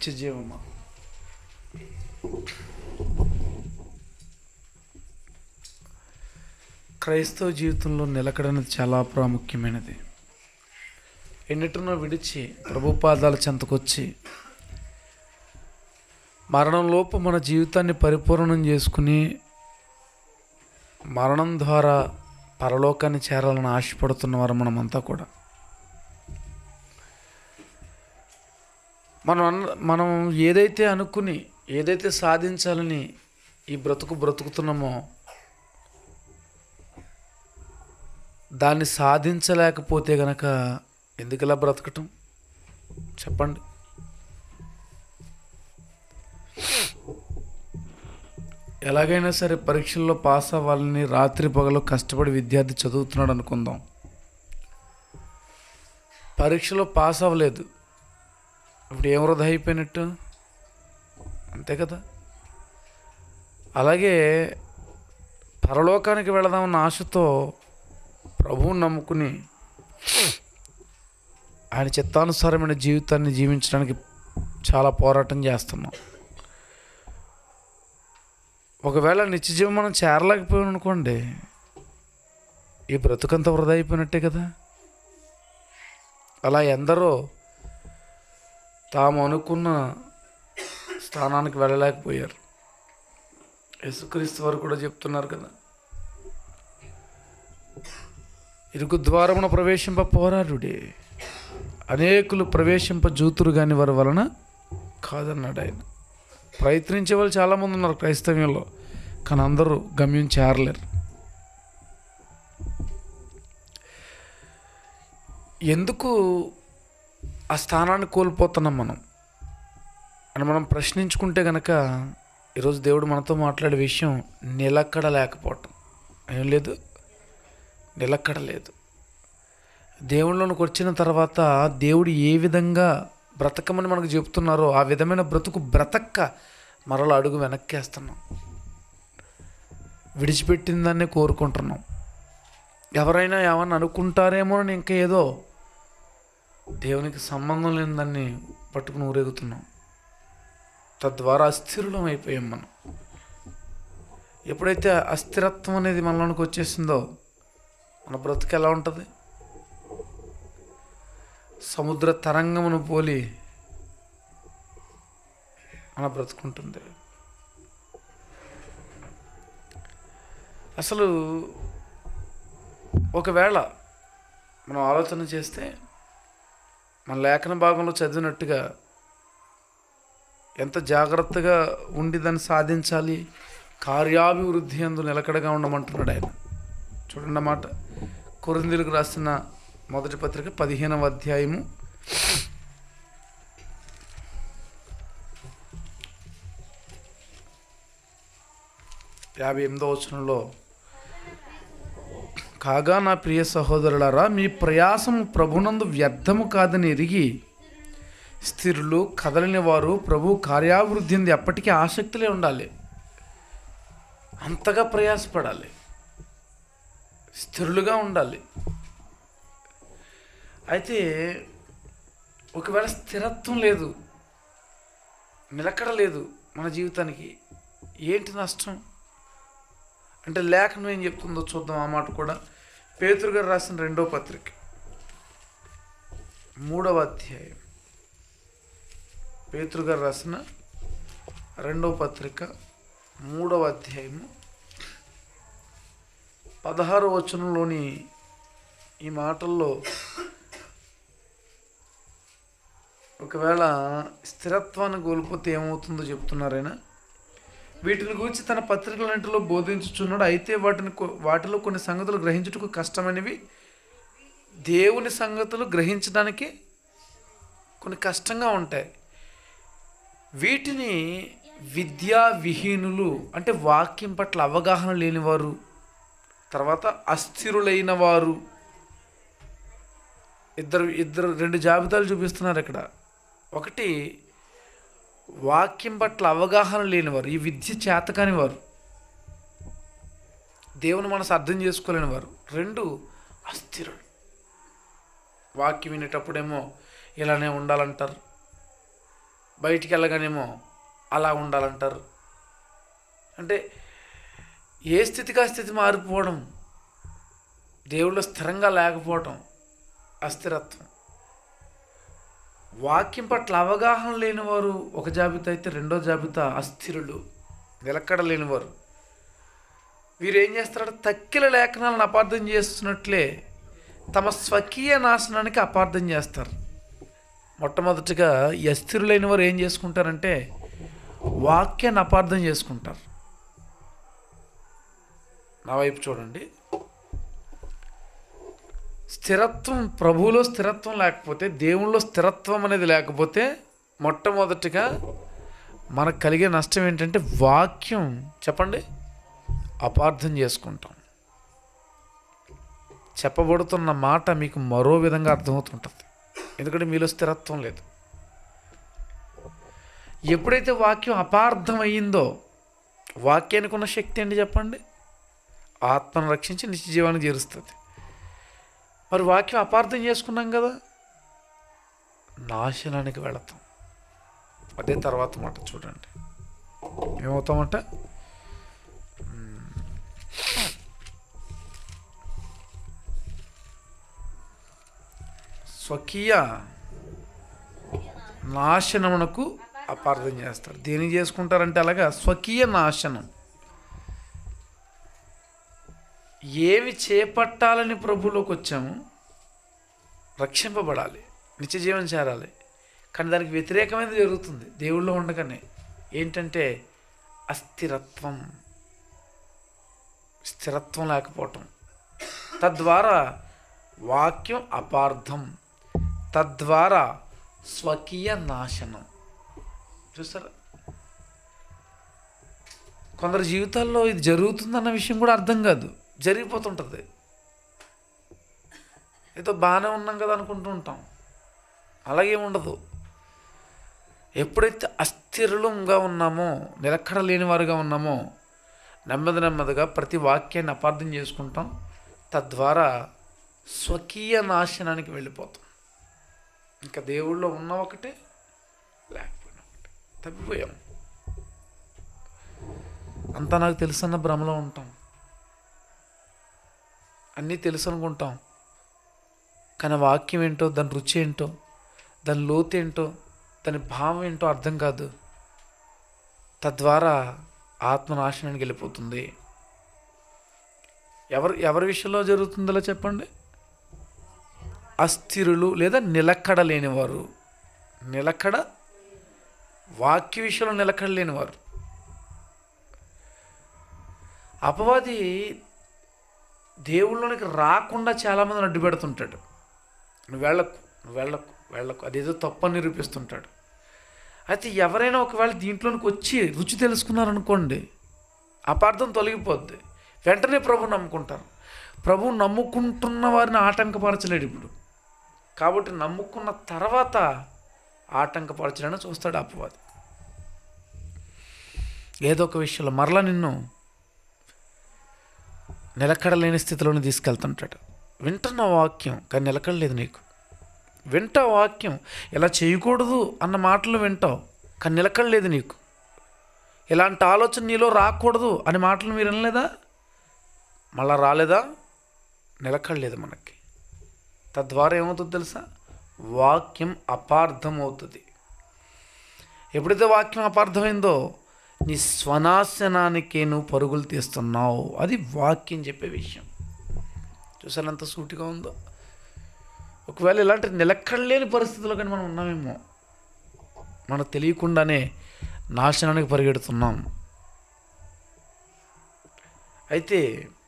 నిత్య జీవమా. క్రైస్తవ జీవితంలో నిలకడనేది చాలా ప్రాముఖ్యమైనది. ఎన్నిటినో విడిచి ప్రభు పాదాల చెంతకొచ్చి మరణంలోపు మన జీవితాన్ని పరిపూర్ణం చేసుకుని మరణం ద్వారా పరలోకాన్ని చేరాలని ఆశపడుతున్నవారు మనమంతా కూడా. మనం ఏదైతే అనుకుని ఏదైతే సాధించాలని ఈ బ్రతుకుతున్నామో దాన్ని సాధించలేకపోతే గనక ఎందుకలా బ్రతకటం చెప్పండి. ఎలాగైనా సరే పరీక్షల్లో పాస్ అవ్వాలని రాత్రి పగలు కష్టపడి విద్యార్థి చదువుతున్నాడు అనుకుందాం. పరీక్షలో పాస్ అవ్వలేదు, ఇప్పుడు ఏం వృధా అయిపోయినట్టు, అంతే కదా. అలాగే పరలోకానికి వెళదామన్న ఆశతో ప్రభువుని నమ్ముకుని ఆయన చిత్తానుసారమైన జీవితాన్ని జీవించడానికి చాలా పోరాటం చేస్తున్నాం. ఒకవేళ నిత్యజీవం మనం చేరలేకపోయాం అనుకోండి, ఈ బ్రతుకంతా వృధా అయిపోయినట్టే కదా. అలా ఎందరో తాము అనుకున్న స్థానానికి వెళ్ళలేకపోయారు. యేసుక్రీస్తు వారు కూడా చెప్తున్నారు కదా, ఇరుకు ద్వారమున ప్రవేశింప పోరాడుడే, అనేకులు ప్రవేశింప జూతురు కాని వారి వలన కాదన్నాడు ఆయన. ప్రయత్నించే వాళ్ళు చాలామంది ఉన్నారు క్రైస్తవ్యంలో, కానీ అందరూ గమ్యం చేరలేరు. ఎందుకు ఆ స్థానాన్ని కోల్పోతున్నాం మనం అని మనం ప్రశ్నించుకుంటే కనుక ఈరోజు దేవుడు మనతో మాట్లాడే విషయం నిలకడ లేకపోవటం. ఏం లేదు, నిలకడ లేదు. దేవుళ్ళలోకి వచ్చిన తర్వాత దేవుడు ఏ విధంగా బ్రతకమని మనకు చెప్తున్నారో ఆ విధమైన బ్రతుకు బ్రతక్క మరలా అడుగు వెనక్కేస్తున్నాం. విడిచిపెట్టిన దాన్నే కోరుకుంటున్నాం. ఎవరైనా ఏమన్నా అనుకుంటారేమో అని ఇంకా ఏదో దేవునికి సంబంధం లేని దాన్ని పట్టుకుని ఊరేగుతున్నాం. తద్వారా అస్థిరులం అయిపోయాం మనం. ఎప్పుడైతే అస్థిరత్వం అనేది మనలోనికి వచ్చేసిందో మన బ్రతుకు ఎలా ఉంటుంది? సముద్ర తరంగమును పోలి మన బ్రతుకుంటుంది. అసలు ఒకవేళ మనం ఆలోచన చేస్తే మన లేఖన భాగంలో చదివినట్టుగా ఎంత జాగ్రత్తగా ఉండి దాన్ని సాధించాలి, కార్యాభివృద్ధి అందు నిలకడగా ఉండమంటున్నాడు ఆయన. చూడండి అన్నమాట. కొరింథీయులకు రాసిన మొదటి పత్రిక 15వ అధ్యాయము 58వ వచనంలో, కాగా నా ప్రియ సహోదరులారా, మీ ప్రయాసము ప్రభునందు వ్యర్థము కాదని ఎరిగి స్థిరులు కదలని వారు ప్రభు కార్యాభివృద్ధి అంది ఎప్పటికీ ఆసక్తిలే ఉండాలి. అంతగా ప్రయాసపడాలి, స్థిరులుగా ఉండాలి. అయితే ఒకవేళ స్థిరత్వం లేదు, నిలకడ లేదు మన జీవితానికి, ఏంటి నష్టం అంటే లేఖనం ఏం చెప్తుందో చూద్దాం. ఆ మాట కూడా పేతురు గారు రాసిన 2వ పత్రిక 3వ అధ్యాయం, పేతురు గారు రాసిన 2వ పత్రిక 3వ అధ్యాయము 16వ వచనంలోని ఈ మాటల్లో ఒకవేళ స్థిరత్వాన్ని కోల్పోతే ఏమవుతుందో చెప్తున్నారైనా. వీటిని గురించి తన పత్రికలన్నింటిలో బోధించుచున్నాడు. అయితే వాటిలో కొన్ని సంగతులు గ్రహించుటకు కష్టమైనవి, దేవుని సంగతులు గ్రహించడానికి కొన్ని కష్టంగా ఉంటాయి. వీటిని విద్యా విహీనులు అంటే వాక్యం పట్ల అవగాహన లేనివారు, తర్వాత అస్థిరులైన వారు, ఇద్దరు 2 జాబితాలు చూపిస్తున్నారు ఇక్కడ. ఒకటి వాక్యం పట్ల అవగాహన లేనివారు, ఈ విద్య చేతకాని వారు, దేవుని మనసు అర్థం చేసుకోలేని వారు. 2 అస్థిరులు. వాక్యం వినేటప్పుడేమో ఇలానే ఉండాలంటారు, బయటికి వెళ్ళగానేమో అలా ఉండాలంటారు. అంటే ఏ స్థితికి ఆ స్థితి మారిపోవడం, దేవుళ్ళు స్థిరంగా లేకపోవటం అస్థిరత్వం. వాక్యం పట్ల అవగాహన లేనివారు ఒక జాబితా అయితే, రెండో జాబితా అస్థిరులు, నిలకడ లేనివారు. వీరు ఏం చేస్తారంటే తక్కిల లేఖనాలను అపార్థం చేస్తున్నట్లే తమ స్వకీయ నాశనానికి అపార్థం చేస్తారు. మొట్టమొదటిగా ఈ అస్థిరులైన వారు ఏం చేసుకుంటారంటే వాక్యాన్ని అపార్థం చేసుకుంటారు. నా వైపు చూడండి. స్థిరత్వం, ప్రభువులో స్థిరత్వం లేకపోతే, దేవుళ్ళో స్థిరత్వం అనేది లేకపోతే మొట్టమొదటిగా మనకు కలిగే నష్టం ఏంటంటే వాక్యం, చెప్పండి, అపార్థం చేసుకుంటాం. చెప్పబడుతున్న మాట మీకు మరో విధంగా అర్థమవుతుంటుంది, ఎందుకంటే మీలో స్థిరత్వం లేదు. ఎప్పుడైతే వాక్యం అపార్థం అయ్యిందో, వాక్యానికి ఉన్న శక్తి ఏంటి చెప్పండి? ఆత్మను రక్షించి నిత్య జీవానికి చేరుస్తుంది. మరి వాక్యం అపార్థం చేసుకున్నాం కదా, నాశనానికి వెళతాం. అదే తర్వాత మాట చూడండి, ఏమవుతామంట? స్వకీయ నాశనమునకు అపార్థం చేస్తారు. దేనికి చేసుకుంటారంటే అలాగా స్వకీయ నాశనం. ఏవి చేపట్టాలని ప్రభువులోకి వచ్చాము, రక్షింపబడాలి, నిత్య జీవం చేరాలి, కానీ దానికి వ్యతిరేకమైనది జరుగుతుంది దేవుళ్ళో ఉండగానే. ఏంటంటే అస్థిరత్వం, స్థిరత్వం లేకపోవటం. తద్వారా వాక్యం అపార్థం, తద్వారా స్వకీయ నాశనం. చూసారా, కొందరు జీవితాల్లో ఇది జరుగుతుందన్న విషయం కూడా అర్థం కాదు, జరిగిపోతుంటుంది. ఏదో బాగానే ఉన్నాం కదా అనుకుంటూ ఉంటాం, అలాగే ఉండదు. ఎప్పుడైతే అస్థిరులంగా ఉన్నామో, నిలకడ లేని వారుగా ఉన్నామో, నెమ్మదిగా ప్రతి వాక్యాన్ని అపార్థం చేసుకుంటాం. తద్వారా స్వకీయ నాశనానికి వెళ్ళిపోతాం. ఇంకా దేవుళ్ళో ఉన్న ఒకటే, లేకపోయినా ఒకటే, తప్పిపోయాం. అంతా నాకు తెలుసన్న భ్రమలో ఉంటాం, అన్నీ తెలుసు అనుకుంటాం, కానీ వాక్యం ఏంటో, దాని రుచి ఏంటో, దాని లోతు ఏంటో, దాని భావం ఏంటో అర్థం కాదు. తద్వారా ఆత్మనాశనానికి వెళ్ళిపోతుంది. ఎవరి విషయంలో జరుగుతుందో చెప్పండి? అస్థిరులు లేదా నిలకడ లేనివారు. నిలకడ, వాక్య విషయంలో నిలకడ లేనివారు. అపవాది దేవుళ్ళలోనికి రాకుండా చాలామందిని అడ్డు పెడుతుంటాడు. నువ్వు వెళ్ళకు అదేదో తప్పని నిరూపిస్తుంటాడు. అయితే ఎవరైనా ఒకవేళ దీంట్లోనికి వచ్చి రుచి తెలుసుకున్నారనుకోండి, అపార్థం తొలగిపోద్ది. వెంటనే ప్రభువు నమ్ముకుంటారు. ప్రభువు నమ్ముకుంటున్న వారిని ఆటంకపరచలేడు ఇప్పుడు. కాబట్టి నమ్ముకున్న తర్వాత ఆటంకపరచడానికి చూస్తాడు అపవాది. ఏదో ఒక విషయంలో మరలా నిన్ను నిలకడలేని స్థితిలోనే తీసుకెళ్తుంటాడు. వింటున్న వాక్యం కానీ నిలకడలేదు నీకు. వింటావు వాక్యం, ఇలా చేయకూడదు అన్న మాటలు వింటావు కానీ నిలకడలేదు నీకు. ఇలాంటి ఆలోచన నీలో రాకూడదు అనే మాటలు మీరు వినలేదా? మళ్ళా రాలేదా? నిలకడలేదు మనకి. తద్వారా ఏమవుతుంది తెలుసా? వాక్యం అపార్థం అవుతుంది. ఎప్పుడైతే వాక్యం అపార్థమైందో నీ స్వనాశనానికే నువ్వు పరుగులు తీస్తున్నావు. అది వాక్యం చెప్పే విషయం. చూసాను ఎంత సూటిగా ఉందో. ఒకవేళ ఇలాంటి నిలకడలేని పరిస్థితుల్లో కానీ మనం ఉన్నామేమో, మనకు తెలియకుండానే నాశనానికి పరిగెడుతున్నాం. అయితే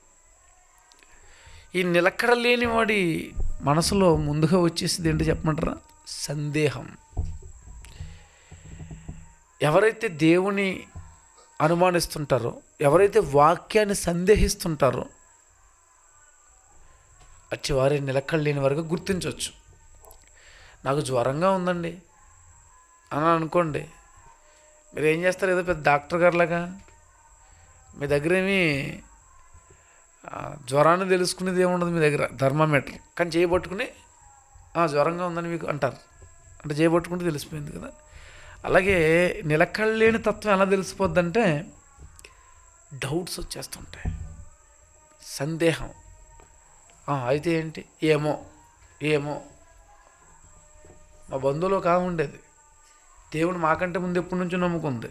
ఈ నిలకడలేని వాడి మనసులో ముందుగా వచ్చేసింది ఏంటో చెప్పమంటారా? సందేహం. ఎవరైతే దేవుని అనుమానిస్తుంటారో, ఎవరైతే వాక్యాన్ని సందేహిస్తుంటారో అట్టి వారి నిలకడలేని వారుగా గుర్తించవచ్చు. నాకు జ్వరంగా ఉందండి అని అనుకోండి, మీరు ఏం చేస్తారు? ఏదో పెద్ద డాక్టర్ గారులాగా మీ దగ్గర ఏమీ జ్వరాన్ని తెలుసుకునేది ఏముండదు మీ దగ్గర, థర్మామీటర్. కానీ చేయబట్టుకుని జ్వరంగా ఉందని మీకు అంటారు. అంటే చేయబట్టుకుంటే తెలిసిపోయింది కదా. అలాగే నిలకడలేని తత్వం ఎలా తెలిసిపోద్దంటే డౌట్స్ వచ్చేస్తుంటాయి, సందేహం. అయితే ఏంటి, ఏమో ఏమో. మా బంధువులో ఉండేది, దేవుడు మాకంటే ముందు ఎప్పటి నుంచో నమ్ముకుంది.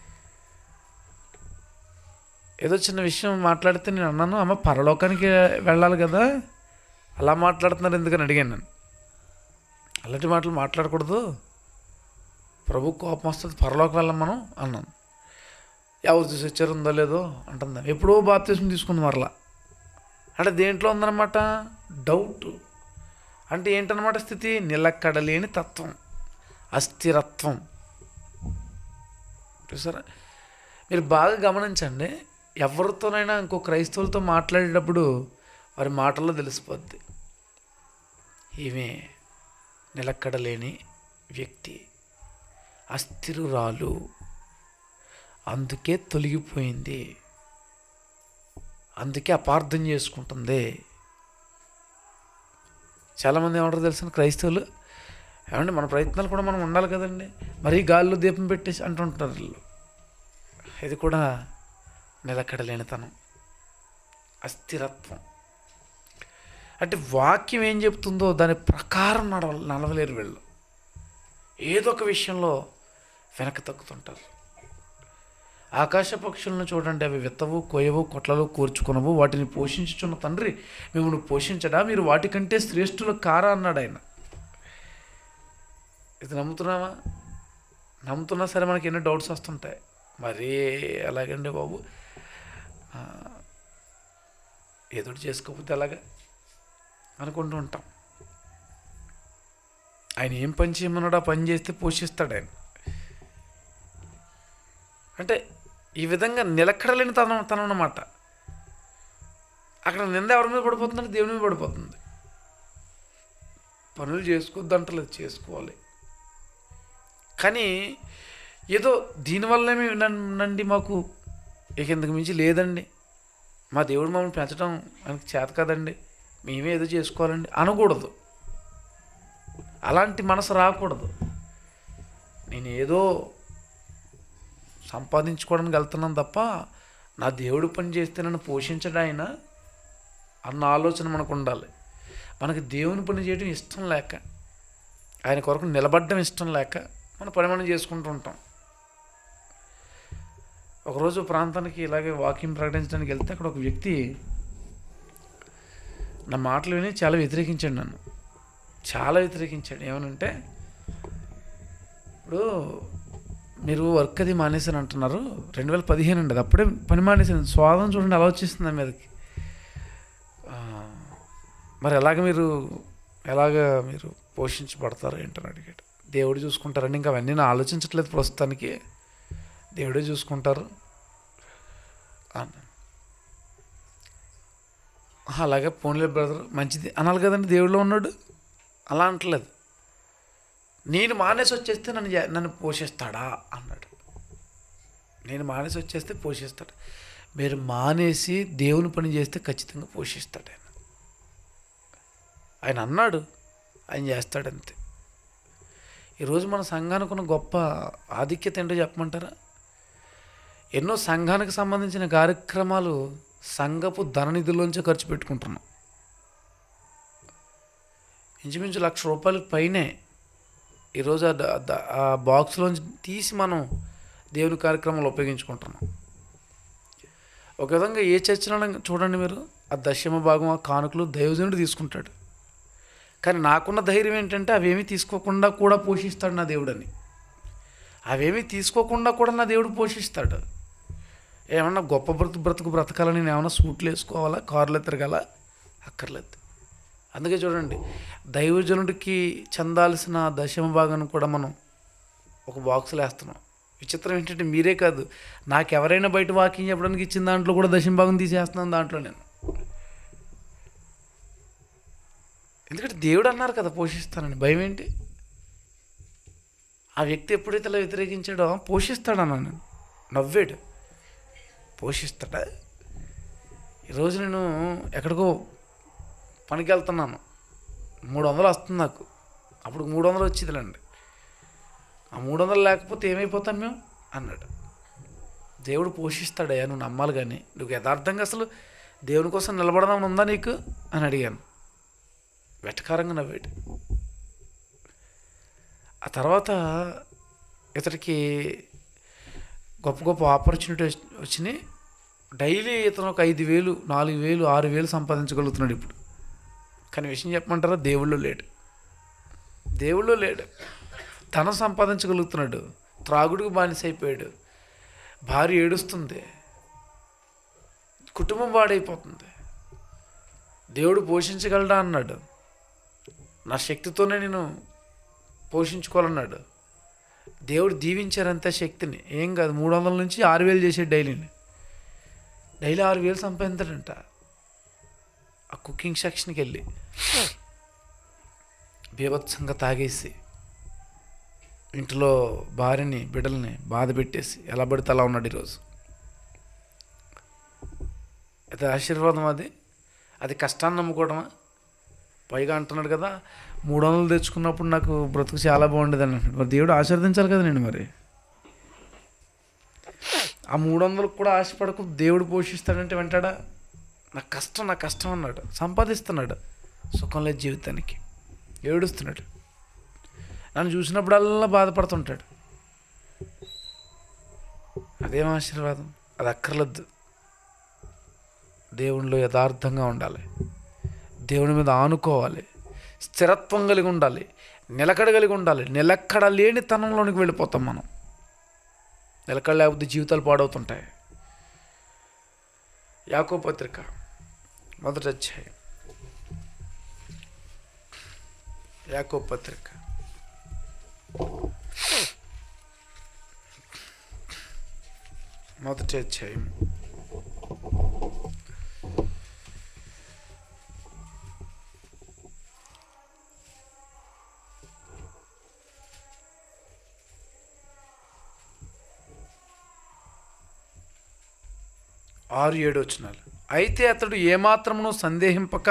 ఏదో చిన్న విషయం మాట్లాడితే నేను అన్నాను, అమ్మ పరలోకానికి వెళ్ళాలి కదా, అలా మాట్లాడుతున్నారు ఎందుకని అడిగాను. నేను అలాంటి మాటలు మాట్లాడకూడదు, ప్రభు కోపం వస్తుంది, పరలోకి వెళ్ళం మనం అన్నాను. ఎవరు చూసి వచ్చారు ఉందో లేదో అంటుందా, ఎప్పుడో బాప్తిస్మం తీసుకుంది మరలా. అంటే దేంట్లో ఉందన్నమాట డౌట్. అంటే ఏంటన్నమాట స్థితి, నిలకడలేని తత్వం, అస్థిరత్వం. చూసారా, మీరు బాగా గమనించండి, ఎవరితోనైనా ఇంకో క్రైస్తవులతో మాట్లాడేటప్పుడు వారి మాటల్లో తెలిసిపోద్ది, ఈమె నిలకడలేని వ్యక్తి, అస్థిరురాలు, అందుకే తొలగిపోయింది, అందుకే అపార్థం చేసుకుంటుంది. చాలామంది ఏమంటారు తెలిసిన క్రైస్తవులు, ఏమంటే మన ప్రయత్నాలు కూడా మనం ఉండాలి కదండి, మరీ గాల్లో దీపం పెట్టేసి అంటుంటారు వీళ్ళు. ఇది కూడా నిలకడలేనితనం, అస్థిరత్వం. అంటే వాక్యం ఏం చెప్తుందో దాని ప్రకారం నడవలేరు వీళ్ళు. ఏదో ఒక విషయంలో వెనక్కి తగ్గుతుంటారు. ఆకాశ పక్షులను చూడండి, అవి విత్తవు, కొయ్యవు, కొట్లలో కూర్చుకొనవు, వాటిని పోషించుచున్న తండ్రి మిమ్మల్ని పోషించడా, మీరు వాటికంటే శ్రేష్ఠులు కారా అన్నాడు ఆయన. ఇది నమ్ముతున్నామా? నమ్ముతున్నా సరే మనకి ఎన్నో డౌట్స్ వస్తుంటాయి. మరీ ఎలాగండి బాబు, ఏదో చేసుకోకపోతే ఎలాగా అనుకుంటూ ఉంటాం. ఆయన ఏం పని చేయమన్నాడు ఆ పని చేస్తే పోషిస్తాడు ఆయన. అంటే ఈ విధంగా నిలకడలేని తనం అన్నమాట. అక్కడ నింద ఎవరి మీద పడిపోతుందంటే దేవుని మీద పడిపోతుంది. పనులు చేసుకోవద్దంటలేదు, చేసుకోవాలి. కానీ ఏదో దీనివల్లనే నండి మాకు ఇక ఇంతకు మించి లేదండి, మా దేవుడు మమ్మల్ని పెంచడం ఆయనకి చేత కదండి, మేమే ఏదో చేసుకోవాలండి అనకూడదు. అలాంటి మనసు రాకూడదు. నేను ఏదో సంపాదించుకోవడానికి వెళ్తున్నాను తప్ప నా దేవుడు పని చేస్తే నన్ను పోషించడం ఆయన అన్న ఆలోచన మనకు ఉండాలి. మనకి దేవుని పని చేయడం ఇష్టం లేక, ఆయన కొరకు నిలబడడం ఇష్టం లేక మన పని మనం చేసుకుంటూ ఉంటాం. ఒకరోజు ప్రాంతానికి ఇలాగే వాకింగ్ ప్రకటించడానికి వెళ్తే అక్కడ ఒక వ్యక్తి నా మాటలు విని చాలా వ్యతిరేకించాడు, నన్ను చాలా వ్యతిరేకించాడు. ఏమనంటే, ఇప్పుడు మీరు వర్క్ అది మానేసాను అంటున్నారు, 2015 అండి, అది అప్పుడే పని మానేసాను. స్వాదం చూడండి అలా వచ్చేస్తుంది మీదకి. మరి ఎలాగ మీరు పోషించబడతారు ఏంటని అడిగాడు. దేవుడు చూసుకుంటారండి, ఇంకా అవన్నీ నేను ఆలోచించట్లేదు ప్రస్తుతానికి, దేవుడే చూసుకుంటారు అన్న. అలాగే పోన్లే బ్రదర్ మంచిది అనాలి కదండి, దేవుడిలో ఉన్నాడు. అలా అంటలేదు. నేను మానేసి వచ్చేస్తే నన్ను పోషిస్తాడా అన్నాడు. నేను మానేసి వచ్చేస్తే పోషిస్తాడు. మీరు మానేసి దేవుని పని చేస్తే ఖచ్చితంగా పోషిస్తాడు ఆయన. ఆయన అన్నాడు, ఆయన చేస్తాడంతే. ఈరోజు మన సంఘానికి ఉన్న గొప్ప ఆధిక్యత ఏంటో చెప్పమంటారా? ఎన్నో సంఘానికి సంబంధించిన కార్యక్రమాలు సంఘపు ధననిధుల్లోంచే ఖర్చు పెట్టుకుంటున్నాం. ఇంచుమించు ₹1,00,000 పైనే ఈరోజు ఆ బాక్స్లోంచి తీసి మనం దేవుని కార్యక్రమాలు ఉపయోగించుకుంటున్నాం. ఒక విధంగా ఏ చర్చలో చూడండి మీరు, ఆ దశమ భాగం ఆ కానుకలు దైవజనుడు తీసుకుంటాడు. కానీ నాకున్న ధైర్యం ఏంటంటే అవేమీ తీసుకోకుండా కూడా పోషిస్తాడు నా దేవుడని. అవేమీ తీసుకోకుండా కూడా నా దేవుడు పోషిస్తాడు. ఏమన్నా గొప్ప బ్రతుకు బ్రతకాలని నేను ఏమన్నా సూట్లు వేసుకోవాలా, కార్లు తిరగాల? అక్కర్లేదు. అందుకే చూడండి, దైవజనుడికి చెందాల్సిన దశమ భాగాన్ని కూడా మనం ఒక బాక్సులో వేస్తున్నాం. విచిత్రం ఏంటంటే మీరే కాదు, నాకెవరైనా బయట వాకింగ్ చెప్పడానికి ఇచ్చిన దాంట్లో కూడా దశమ భాగం తీసేస్తున్నాను దాంట్లో నేను. ఎందుకంటే దేవుడు అన్నారు కదా పోషిస్తానని, భయం ఏంటి? ఆ వ్యక్తి ఎప్పుడైతే ఇలా వ్యతిరేకించాడో పోషిస్తాడన్నా నేను, నవ్వాడు. పోషిస్తాడా? ఈరోజు నేను ఎక్కడికో పనికి వెళ్తున్నాను, 300 వస్తుంది నాకు. అప్పుడు 300 వచ్చేదిలేండి. ఆ 300 లేకపోతే ఏమైపోతాం మేము అన్నాడు. దేవుడు పోషిస్తాడయ్యా, నువ్వు నమ్మాలి. కానీ నువ్వు యథార్థంగా అసలు దేవుని కోసం నిలబడదామని ఉందా నీకు అని అడిగాను. వెటకారంగా నవ్వాడు. ఆ తర్వాత ఇతడికి గొప్ప గొప్ప ఆపర్చునిటీ వచ్చినాయి. డైలీ ఇతను ఒక 5,000, 4,000, 6,000 సంపాదించగలుగుతున్నాడు ఇప్పుడు. కానీ విషయం చెప్పమంటారా, దేవుళ్ళు లేడు. దేవుళ్ళు లేడు. ధనం సంపాదించగలుగుతున్నాడు, త్రాగుడికి బానిస అయిపోయాడు. భార్య ఏడుస్తుంది, కుటుంబం వాడైపోతుంది. దేవుడు పోషించగలడా అన్నాడు. నా శక్తితోనే నేను పోషించుకోవాలన్నాడు. దేవుడు దీవించారంత శక్తిని. ఏం కాదు, 300 నుంచి 6,000 చేసే డైలీ 6,000 సంపాదించాడంట. ఆ కుకింగ్ సెక్షన్కి వెళ్ళి బీభత్సంగా తాగేసి ఇంట్లో భార్యని బిడ్డల్ని బాధ పెట్టేసి ఎలా పడితే అలా ఉన్నాడు ఈరోజు. అయితే ఆశీర్వాదం అది కష్టాన్ని నమ్ముకోవడమా? పైగా అంటున్నాడు కదా, 300 తెచ్చుకున్నప్పుడు నాకు బ్రతుకు చాలా బాగుండేది అని అంటున్నాడు. మరి దేవుడు ఆశీర్వదించాలి కదా నేను. మరి ఆ 300 కూడా ఆశపడకు, దేవుడు పోషిస్తాడంటే వెంటాడా? నా కష్టం అన్నాడు. సంపాదిస్తున్నాడు, సుఖం లేదు జీవితానికి, ఏడుస్తున్నాడు. నన్ను చూసినప్పుడల్లా బాధపడుతుంటాడు. అదేం ఆశీర్వాదం? అది అక్కర్లేదు. దేవునిలో యథార్థంగా ఉండాలి, దేవుని మీద ఆనుకోవాలి, స్థిరత్వం కలిగి ఉండాలి, నిలకడ కలిగి ఉండాలి. నిలకడ లేని తనంలోనికి వెళ్ళిపోతాం మనం. నిలకడ లేకపోతే జీవితాలు పాడవుతుంటాయి. యాకోబు పత్రిక 1వ అధ్యాయం. యాకోబు పత్రిక 1వ అధ్యాయం 6-7 వచనాలు. అయితే అతడు ఏమాత్రమును సందేహింపక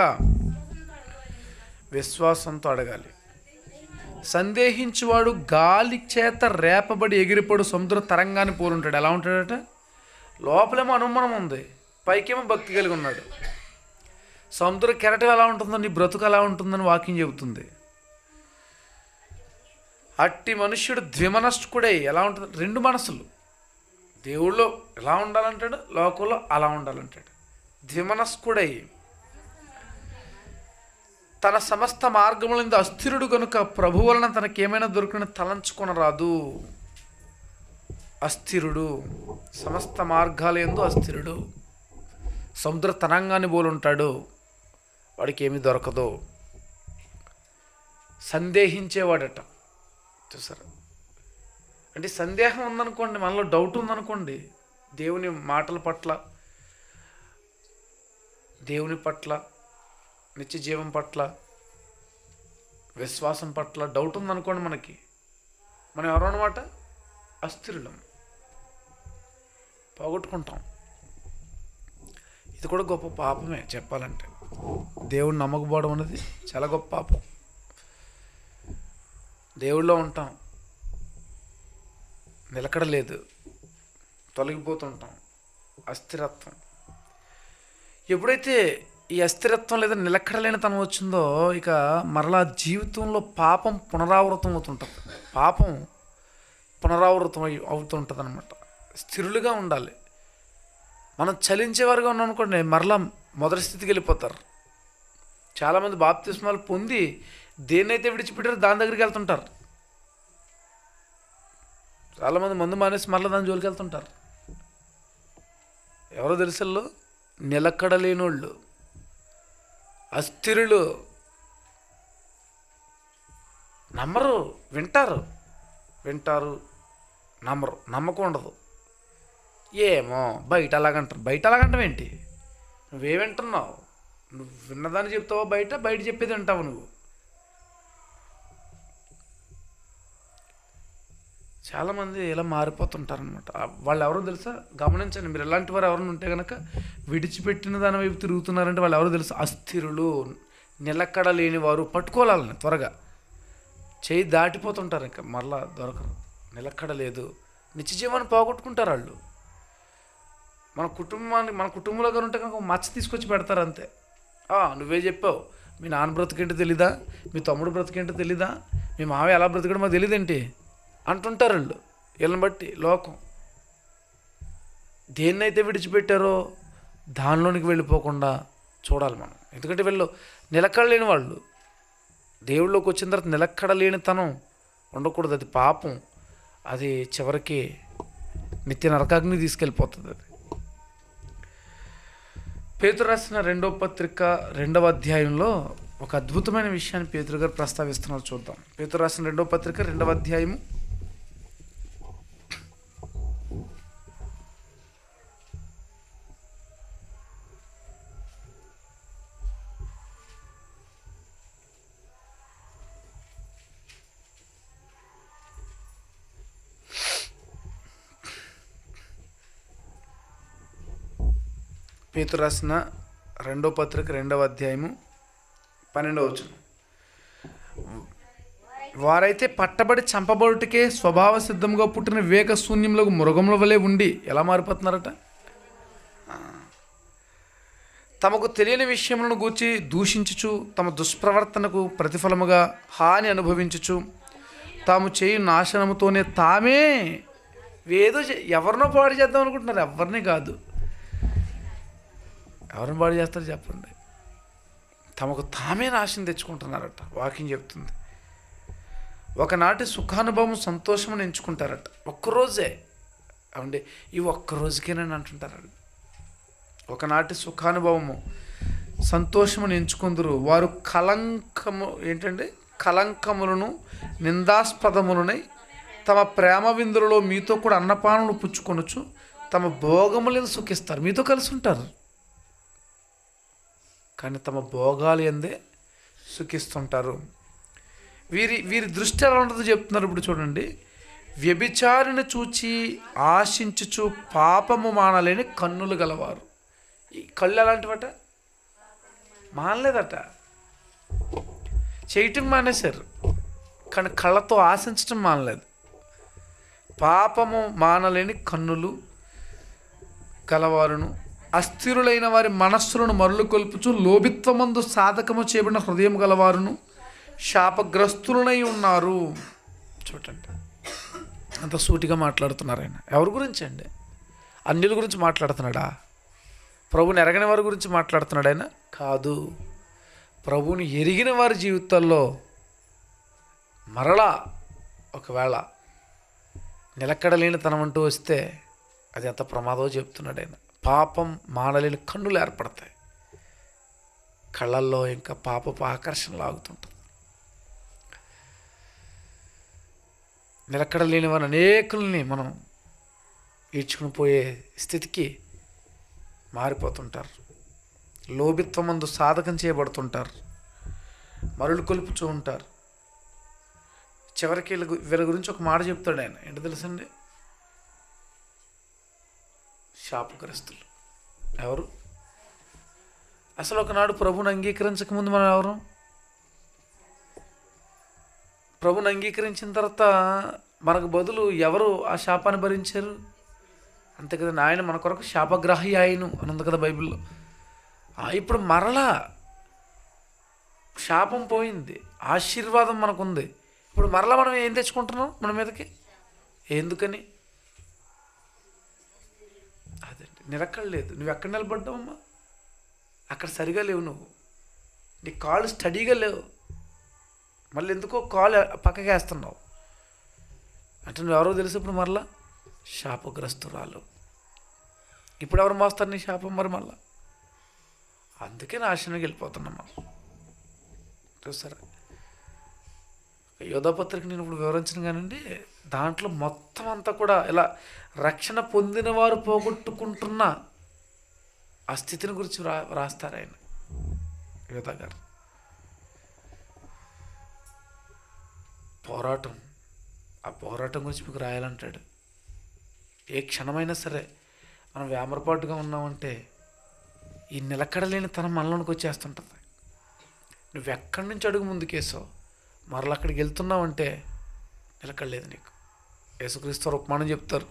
విశ్వాసంతో అడగాలి. సందేహించువాడు గాలి చేత రేపబడి ఎగిరిపడు సముద్ర తరంగాన్ని పోలుంటాడు. ఎలా ఉంటాడట? లోపలేమో అనుమానం ఉంది, పైకేమో భక్తి కలిగి ఉన్నాడు. సముద్ర కెరటం ఎలా ఉంటుందో నీ బ్రతుకు ఎలా ఉంటుందని వాక్యం చెబుతుంది. అట్టి మనుష్యుడు ద్విమనస్కుడై ఎలా ఉంటుంది? 2 మనసులు. దేవుళ్ళో ఎలా ఉండాలంటాడు, లోకంలో అలా ఉండాలంటాడు. ద్విమనస్కుడై తన సమస్త మార్గములందు అస్థిరుడు కనుక ప్రభు వలన తనకేమైనా దొరికిన తలంచుకొనరాదు. అస్థిరుడు, సమస్త మార్గాలందు అస్థిరుడు, సముద్ర తరంగాన్ని పోలుంటాడు, వాడికి ఏమీ దొరకదు. సందేహించేవాడట. చూసారా? అంటే సందేహం ఉందనుకోండి, మనలో డౌట్ ఉందనుకోండి, దేవుని మాటల పట్ల, దేవుని పట్ల, నిత్య జీవం పట్ల, విశ్వాసం పట్ల డౌట్ ఉందనుకోండి మనకి, మనం ఎవరు అన్నమాట? అస్థిరులం, పోగొట్టుకుంటాం. ఇది కూడా గొప్ప పాపమే చెప్పాలంటే. దేవుడిని నమ్మకపోవడం అనేది చాలా గొప్ప పాపం. దేవుళ్ళో ఉంటాం, నిలకడలేదు, తొలగిపోతుంటాం. అస్థిరత్వం. ఎప్పుడైతే ఈ అస్థిరత్వం లేదా నిలకడలేని తనం వచ్చిందో, ఇక మరలా జీవితంలో పాపం పునరావృతం అవుతుంటుంది. పాపం పునరావృతం అవుతుంటుంది అనమాట. స్థిరులుగా ఉండాలి. మనం చలించేవారుగా ఉన్నాం అనుకోండి, మరలా మొదటి స్థితికి వెళ్ళిపోతారు. చాలామంది బాప్తిస్మాలు పొంది దేన్నైతే విడిచిపెట్టారో దాని దగ్గరికి వెళ్తుంటారు. చాలామంది మందు మానేసి మరలా దాని జోలికి వెళ్తుంటారు. ఎవరో తెలుసల్లో? నిలకడలేనోళ్ళు, అస్థిరులు. నమ్మరు, వింటారు, నమ్మరు, నమ్మకం ఉండదు. ఏమో బయట అలాగంటారు. బయట అలాగంటావు ఏంటి? నువ్వే వింటున్నావు? నువ్వు విన్నదాన్ని చెప్తావో బయట చెప్పేది వింటావు నువ్వు. చాలామంది ఇలా మారిపోతుంటారనమాట. వాళ్ళు ఎవరో తెలుసా? గమనించండి మీరు. ఎలాంటి వారు ఎవరైనా ఉంటే కనుక విడిచిపెట్టిన దాని వైపు తిరుగుతున్నారంటే వాళ్ళు ఎవరో తెలుసా? అస్థిరులు, నిలకడ లేని వారు. పట్టుకోవాలని త్వరగా చేయి దాటిపోతుంటారు, ఇంకా మరలా దొరకరు. నిలకడ లేదు, నిత్య జీవాన్ని పోగొట్టుకుంటారు వాళ్ళు. మన కుటుంబంలో కానీ ఉంటే కనుక మచ్చ తీసుకొచ్చి పెడతారు అంతే. నువ్వే చెప్పావు, మీ నాన్న బ్రతికేంటో తెలీదా, మీ తమ్ముడు బ్రతికేంటో తెలీదా, మీ మావయ్య ఎలా బ్రతికడో మాకు తెలియదేంటి అంటుంటారు వాళ్ళు. వీళ్ళని బట్టి లోకం దేన్నైతే విడిచిపెట్టారో దానిలోనికి వెళ్ళిపోకుండా చూడాలి మనం. ఎందుకంటే వీళ్ళు నిలకడలేని వాళ్ళు. దేవుళ్ళలోకి వచ్చిన తర్వాత నిలకడలేనితనం ఉండకూడదు. అది పాపం. అది చివరికి నిత్య నరకాగ్ని తీసుకెళ్ళిపోతుంది. అది పేతురు రాసిన 2వ పత్రిక 2వ అధ్యాయంలో ఒక అద్భుతమైన విషయాన్ని పేతురు గారు ప్రస్తావిస్తున్నారు. చూద్దాం. పేతురు రాసిన 2వ పత్రిక 2వ అధ్యాయము 12వ వచనం. వారైతే పట్టబడి చంపబడుటకే స్వభావ సిద్ధంగా పుట్టిన వివేక శూన్యంలో మృగముల వలె ఉండి ఎలా మారిపోతున్నారట? తమకు తెలియని విషయములను గూర్చి దూషించుచు, తమ దుష్ప్రవర్తనకు ప్రతిఫలముగా హాని అనుభవించుచు, తాము చేయు నాశనముతోనే తామే ఏదో ఎవరినో పాడు చేద్దాం అనుకుంటున్నారు. ఎవరిని కాదు. ఎవరిని పాడు చేస్తారో చెప్పండి. తమకు తామే నాశనం తెచ్చుకుంటున్నారట. వాక్యం చెప్తుంది. ఒకనాటి సుఖానుభవం సంతోషమని ఎంచుకుంటారట. ఒక్కరోజే అవండి, ఇవి ఒక్కరోజుకేనని అంటుంటారు. ఒకనాటి సుఖానుభవము సంతోషమని ఎంచుకుందరు. వారు కలంకములను నిందాస్పదములనై తమ ప్రేమ విందులలో మీతో కూడా అన్నపానములు పుచ్చుకొనొచ్చు తమ భోగములను సుఖిస్తారు. మీతో కలిసి ఉంటారు కానీ తమ భోగాలు ఎందే సుఖిస్తుంటారు. వీరి దృష్టి ఎలా ఉంటుందో చెప్తున్నారు. ఇప్పుడు చూడండి. వ్యభిచారిని చూచి ఆశించుచు పాపము మానలేని కన్నులు గలవారు. ఈ కళ్ళు ఎలాంటివట? మానలేదట. చేయటం మానేశారు కానీ కళ్ళతో ఆశించటం మానలేదు. పాపము మానలేని కన్నులు గలవారును, అస్థిరులైన వారి మనస్సులను మరులు కొల్పుచు లోభిత్వమందు సాధకము చేయబడిన హృదయం గలవారును శాపగ్రస్తులనై ఉన్నారు. చూడండి, అంత సూటిగా మాట్లాడుతున్నారు ఆయన. ఎవరి గురించి అండి? అన్యుల గురించి మాట్లాడుతున్నాడా? ప్రభుని ఎరగని వారి గురించి మాట్లాడుతున్నాడు ఆయన? కాదు. ప్రభుని ఎరిగిన వారి జీవితాల్లో మరలా ఒకవేళ నిలకడలేని తనం అంటూ వస్తే అది ఎంత ప్రమాదమో చెప్తున్నాడు ఆయన. పాపం మానలేని కన్నులు ఏర్పడతాయి. కళ్ళల్లో ఇంకా పాపపు ఆకర్షణ లాగుతుంటుంది. నిలకడలేని వారు అనేకుల్ని మనం ఈడ్చుకుని పోయే స్థితికి మారిపోతుంటారు. లోభిత్వమందు సాధకం చేయబడుతుంటారు. మరులు కొలుపుతూ ఉంటారు. చివరికి వీళ్ళ గురించి ఒక మాట చెప్తాడు ఆయన. ఏంటో తెలుసండి? శాపగ్రస్తులు. ఎవరు? అసలు ఒకనాడు ప్రభుని అంగీకరించకముందు మనం ఎవరు? ప్రభుని అంగీకరించిన తర్వాత మనకు బదులు ఎవరు ఆ శాపాన్ని భరించారు? అంతే కదండి. ఆయన మన కొరకు శాపగ్రాహి ఆయను అని ఉంది కదా బైబిల్లో. ఇప్పుడు మరలా శాపం పోయింది, ఆశీర్వాదం మనకుంది. ఇప్పుడు మరలా మనం ఏం తెచ్చుకుంటున్నాం మన మీదకి? ఎందుకని? అదండి, నిలకడలేదు. నువ్వు ఎక్కడ నిలబడ్డావమ్మా? అక్కడ సరిగా లేవు. నువ్వు నీ కాళ్ళు స్టడీగా లేవు. మళ్ళీ ఎందుకో కాలు పక్కకి వేస్తున్నావు అంటే నువ్వెవరో తెలుసు. ఇప్పుడు మరలా శాపగ్రస్తురాలు. ఇప్పుడు ఎవరు మోస్తారు నీ శాపం? మరి మళ్ళా అందుకే నాశనానికి వెళ్ళిపోతున్నాం మనం. చూసారా? యోధాపత్రిక నేను ఇప్పుడు వివరించిన కానండి, దాంట్లో మొత్తం అంతా కూడా ఇలా రక్షణ పొందిన వారు పోగొట్టుకుంటున్న ఆ స్థితిని గురించి రాస్తారు ఆయన, యోధా గారు. పోరాటం, ఆ పోరాటం గురించి మీకు రాయాలంటాడు. ఏ క్షణమైనా సరే మనం వేమరపాటుగా ఉన్నామంటే ఈ నిలకడలేని తనం మనలోనికి వచ్చేస్తుంటుంది. నువ్వు ఎక్కడి నుంచి అడుగు ముందుకేసావు, మరలా అక్కడికి వెళ్తున్నావంటే నిలకడలేదు నీకు. యేసుక్రీస్తు వారు ఉపమానం చెప్తారు.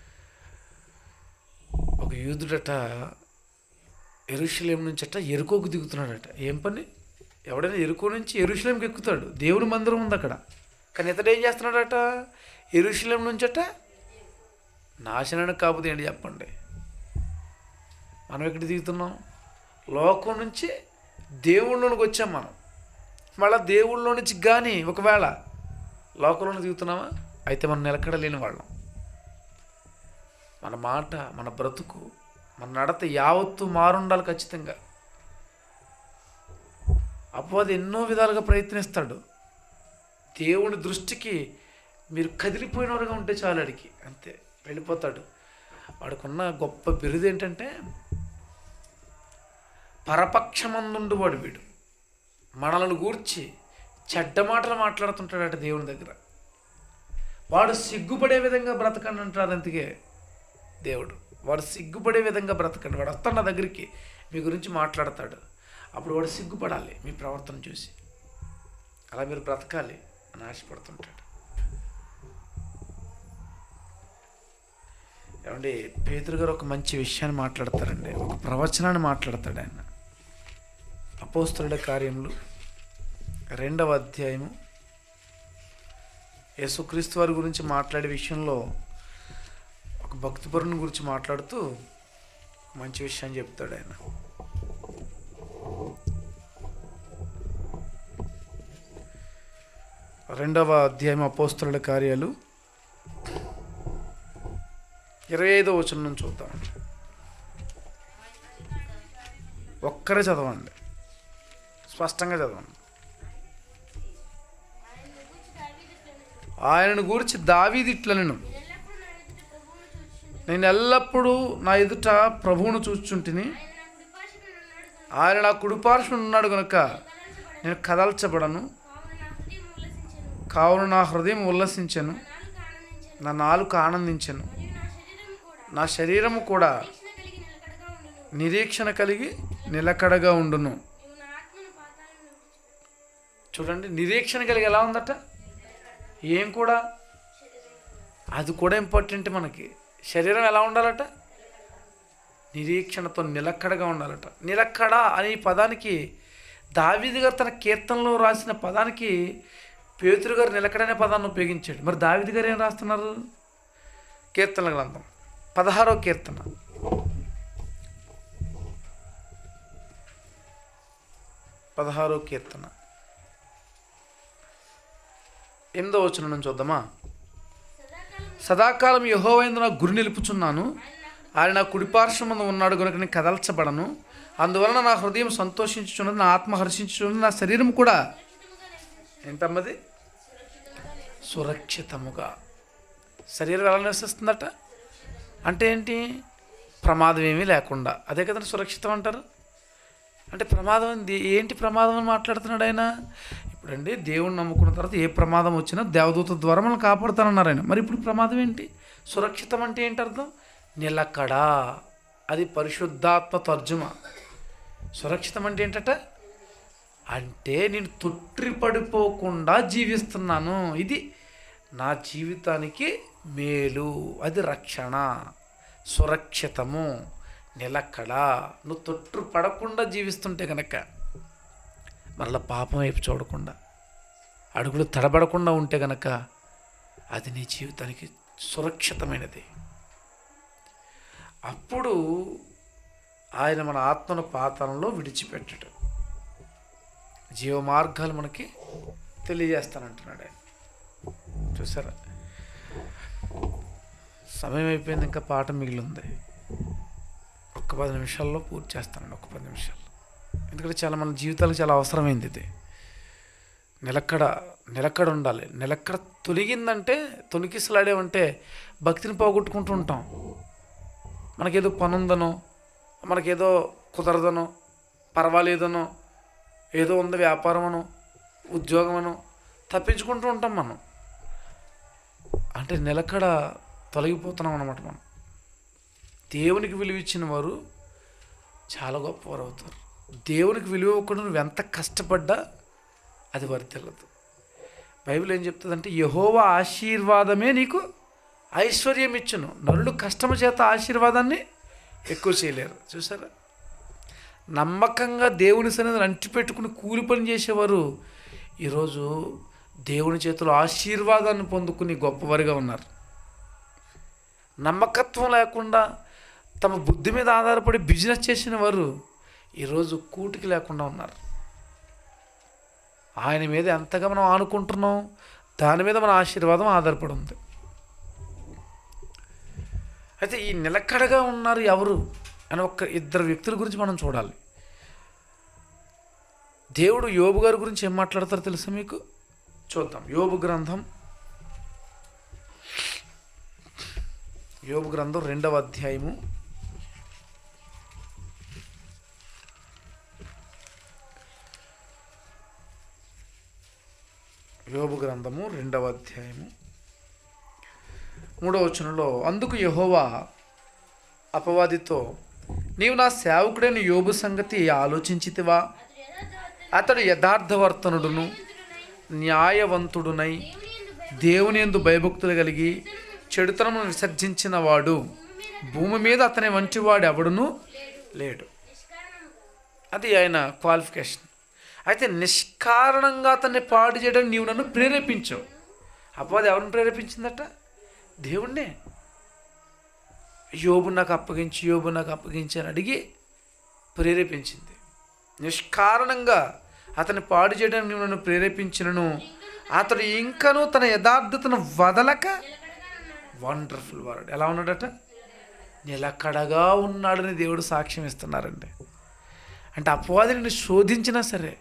ఒక యూదుడట యెరూషలేము నుంచి ఎరుకోకు దిగుతున్నాడట. ఏం పని? ఎవడైనా ఎరుకో నుంచి యెరూషలేంకి ఎక్కుతాడు, దేవుని మందిరం ఉంది అక్కడ. కానీ ఇతడు ఏం చేస్తున్నాడట? యెరూషలేం నుంచట నాశనానికి కాకపోతే ఏంటి చెప్పండి? మనం ఎక్కడ దిగుతున్నాం? లోకం నుంచి దేవుళ్ళలోనికి వచ్చాం మనం. మళ్ళీ దేవుళ్ళలో నుంచి కానీ ఒకవేళ లోకంలోకి దిగుతున్నామా, అయితే మనం నిలకడలేని వాళ్ళం. మన మాట, మన బ్రతుకు, మన నడత యావత్తు మారుండాలి ఖచ్చితంగా. అపవాది ఎన్నో విధాలుగా ప్రయత్నిస్తాడు. దేవుని దృష్టికి మీరు కదిలిపోయిన వారుగా ఉంటే చాలు, అడిగి అంతే వెళ్ళిపోతాడు. వాడికున్న గొప్ప బిరుదు ఏంటంటే పరపక్షమందుండు వాడు. వీడు మనలను గూర్చి చెడ్డ మాటలు మాట్లాడుతుంటాడట దేవుని దగ్గర. వాడు సిగ్గుపడే విధంగా బ్రతకండి అంటారు. అందుకే దేవుడు వాడు సిగ్గుపడే విధంగా బ్రతకండి. వాడు వస్తాడు నా దగ్గరికి, మీ గురించి మాట్లాడతాడు. అప్పుడు వాడు సిగ్గుపడాలి మీ ప్రవర్తన చూసి. అలా మీరు బ్రతకాలి అని ఆశపడుతుంటాడు. ఏమండి, పేతురు గారు ఒక మంచి విషయాన్ని మాట్లాడతారండి, ఒక ప్రవచనాన్ని మాట్లాడతాడు ఆయన. అపోస్తలుల కార్యములు 2వ అధ్యాయము యేసుక్రీస్తు వారి గురించి మాట్లాడే విషయంలో ఒక భక్తిపరుని గురించి మాట్లాడుతూ మంచి విషయాన్ని చెప్తాడు ఆయన. 2వ అధ్యాయం అపోస్తలుల కార్యాలు 25వ వచనం నుంచి చూద్దాం. ఒక్కరే చదవండి, స్పష్టంగా చదవండి. ఆయనను గూర్చి దావీదు ఇట్లనెను, నేను ఎల్లప్పుడూ నా ఎదుట ప్రభువును చూచుచుంటిని, ఆయన నా కుడిపార్శ్వన ఉన్నాడు గనుక నేను కదల్చబడను. కావున నా హృదయం ఉల్లసించెను, నా నాలుక ఆనందించెను, నా శరీరము కూడా నిరీక్షణ కలిగి నిలకడగా ఉండును. చూడండి, నిరీక్షణ కలిగి ఎలా ఉందట? ఏం కూడా? అది కూడా ఇంపార్టెంట్ మనకి. శరీరం ఎలా ఉండాలట? నిరీక్షణతో నిలకడగా ఉండాలట. నిలకడ అనే పదానికి దావీదు గారు తన కీర్తనలో రాసిన పదానికి పేతురు గారు నిలకడ అనే పదాన్ని ఉపయోగించాడు. మరి దావీదు గారు ఏం రాస్తున్నారు? కీర్తనల గ్రంథం 16వ కీర్తన 8వ వచనం నుంచి చూద్దామా? సదాకాలం యెహోవా యందు నా గురి నిలుపుచున్నాను, ఆయన నా కుడిపార్శ్వమందు ఉన్నాడు కనుక నేను కదల్చబడను. అందువలన నా హృదయం సంతోషించుచున్నది, నా ఆత్మ హర్షించుచున్నది, నా శరీరం కూడా ఏంటమ్మది? సురక్షితముగా. శరీరం ఎలా నివసిస్తుందట అంటే ఏంటి? ప్రమాదం ఏమీ లేకుండా. అదే కదండి సురక్షితం అంటారు. అంటే ప్రమాదం ఏంటి? ప్రమాదం అని మాట్లాడుతున్నాడు ఆయన. ఇప్పుడండి దేవుణ్ణి నమ్ముకున్న తర్వాత ఏ ప్రమాదం వచ్చినా దేవదూత ద్వారా మనం కాపాడుతానన్నారు ఆయన. మరి ఇప్పుడు ప్రమాదం ఏంటి? సురక్షితం అంటే ఏంటి అర్థం? నిలకడ. అది పరిశుద్ధాత్మ తర్జుమ. సురక్షితం అంటే ఏంటట? అంటే నేను తొట్రి పడిపోకుండా జీవిస్తున్నాను, ఇది నా జీవితానికి మేలు, అది రక్షణ. సురక్షితము, నిలకడ. నువ్వు తొట్టు పడకుండా జీవిస్తుంటే కనుక, మరలా పాపం వైపు చూడకుండా, అడుగులు తడబడకుండా ఉంటే కనుక, అది నీ జీవితానికి సురక్షితమైనది. అప్పుడు ఆయన మన ఆత్మను పాతాళంలో విడిచిపెట్టడు, జీవ మార్గాలు మనకి తెలియజేస్తానంటున్నాడు ఆయన. చూసారా, సమయం అయిపోయింది, ఇంకా పాట మిగిలింది. ఒక్క 10 నిమిషాల్లో పూర్తి చేస్తానండి, ఒక్క 10 నిమిషాలు. ఎందుకంటే చాలా మన జీవితాలకు చాలా అవసరమైంది ఇది. నిలకడ ఉండాలి. నిలకడ తొలగిందంటే, తొలికిసలాడేమంటే భక్తిని పోగొట్టుకుంటూ ఉంటాం. మనకేదో పని ఉందనో, మనకేదో కుదరదనో, పర్వాలేదనో, ఏదో ఉంది వ్యాపారమనో, ఉద్యోగమనో తప్పించుకుంటూ ఉంటాం మనం. అంటే నిలకడ తొలగిపోతున్నాం అన్నమాట మనం. దేవునికి విలువ ఇచ్చిన వారు చాలా గొప్పవారు అవుతారు. దేవునికి విలువ ఇవ్వకుండా నువ్వు ఎంత కష్టపడ్డా అది వర్తిల్లదు. బైబిల్ ఏం చెప్తుందంటే యెహోవా ఆశీర్వాదమే నీకు ఐశ్వర్యం ఇచ్చును. నరుడు కష్టము చేత ఆశీర్వాదాన్ని ఎక్కువ చేయలేరు. చూసారా, నమ్మకంగా దేవుని సన్నిధిని అంటిపెట్టుకుని కూలి పని చేసేవారు ఈరోజు దేవుని చేతిలో ఆశీర్వాదాన్ని పొందుకుని గొప్పవారిగా ఉన్నారు. నమ్మకత్వం లేకుండా తమ బుద్ధి మీద ఆధారపడి బిజినెస్ చేసిన వారు ఈరోజు కూటికి లేకుండా ఉన్నారు. ఆయన మీద ఎంతగా మనం ఆనుకుంటున్నాం, దాని మీద మన ఆశీర్వాదం ఆధారపడి ఉంది. అయితే ఈ నిలకడగా ఉన్నారు ఎవరు అని ఇద్దరు వ్యక్తుల గురించి మనం చూడాలి. దేవుడు యోబు గారి గురించి ఏం మాట్లాడతారో తెలుసా మీకు? చూద్దాం. యోబు గ్రంథం 2వ అధ్యాయము 2వ అధ్యాయము 3వ వచనంలో, అందుకు యెహోవా అపవాదితో, నీవు నా సేవకుడైన యోబు సంగతి ఆలోచించితివా? అతడు యథార్థవర్తనుడును న్యాయవంతుడునై దేవుని యందు భయభక్తులు కలిగి చెడుతనమును విసర్జించిన వాడు, భూమి మీద అతని వంటి వాడు ఎవడును లేడు. అది ఆయన క్వాలిఫికేషన్. అయితే నిష్కారణంగా అతన్ని పాడు చేయడానికి నీవు నన్ను ప్రేరేపించావు. అపవాది ఎవరిని ప్రేరేపించిందట? దేవుణ్ణే. యోబు నాకు అప్పగించి అని అడిగి ప్రేరేపించింది. నిష్కారణంగా అతన్ని పాడు చేయడానికి నీవు నన్ను ప్రేరేపించినను అతడు ఇంకనూ తన యథార్థతను వదలక, వండర్ఫుల్ వర్డ్, ఎలా ఉన్నాడట? నిలకడగా ఉన్నాడని దేవుడు సాక్ష్యం ఇస్తున్నారండి. అంటే అపవాదిని శోధించినా సరే,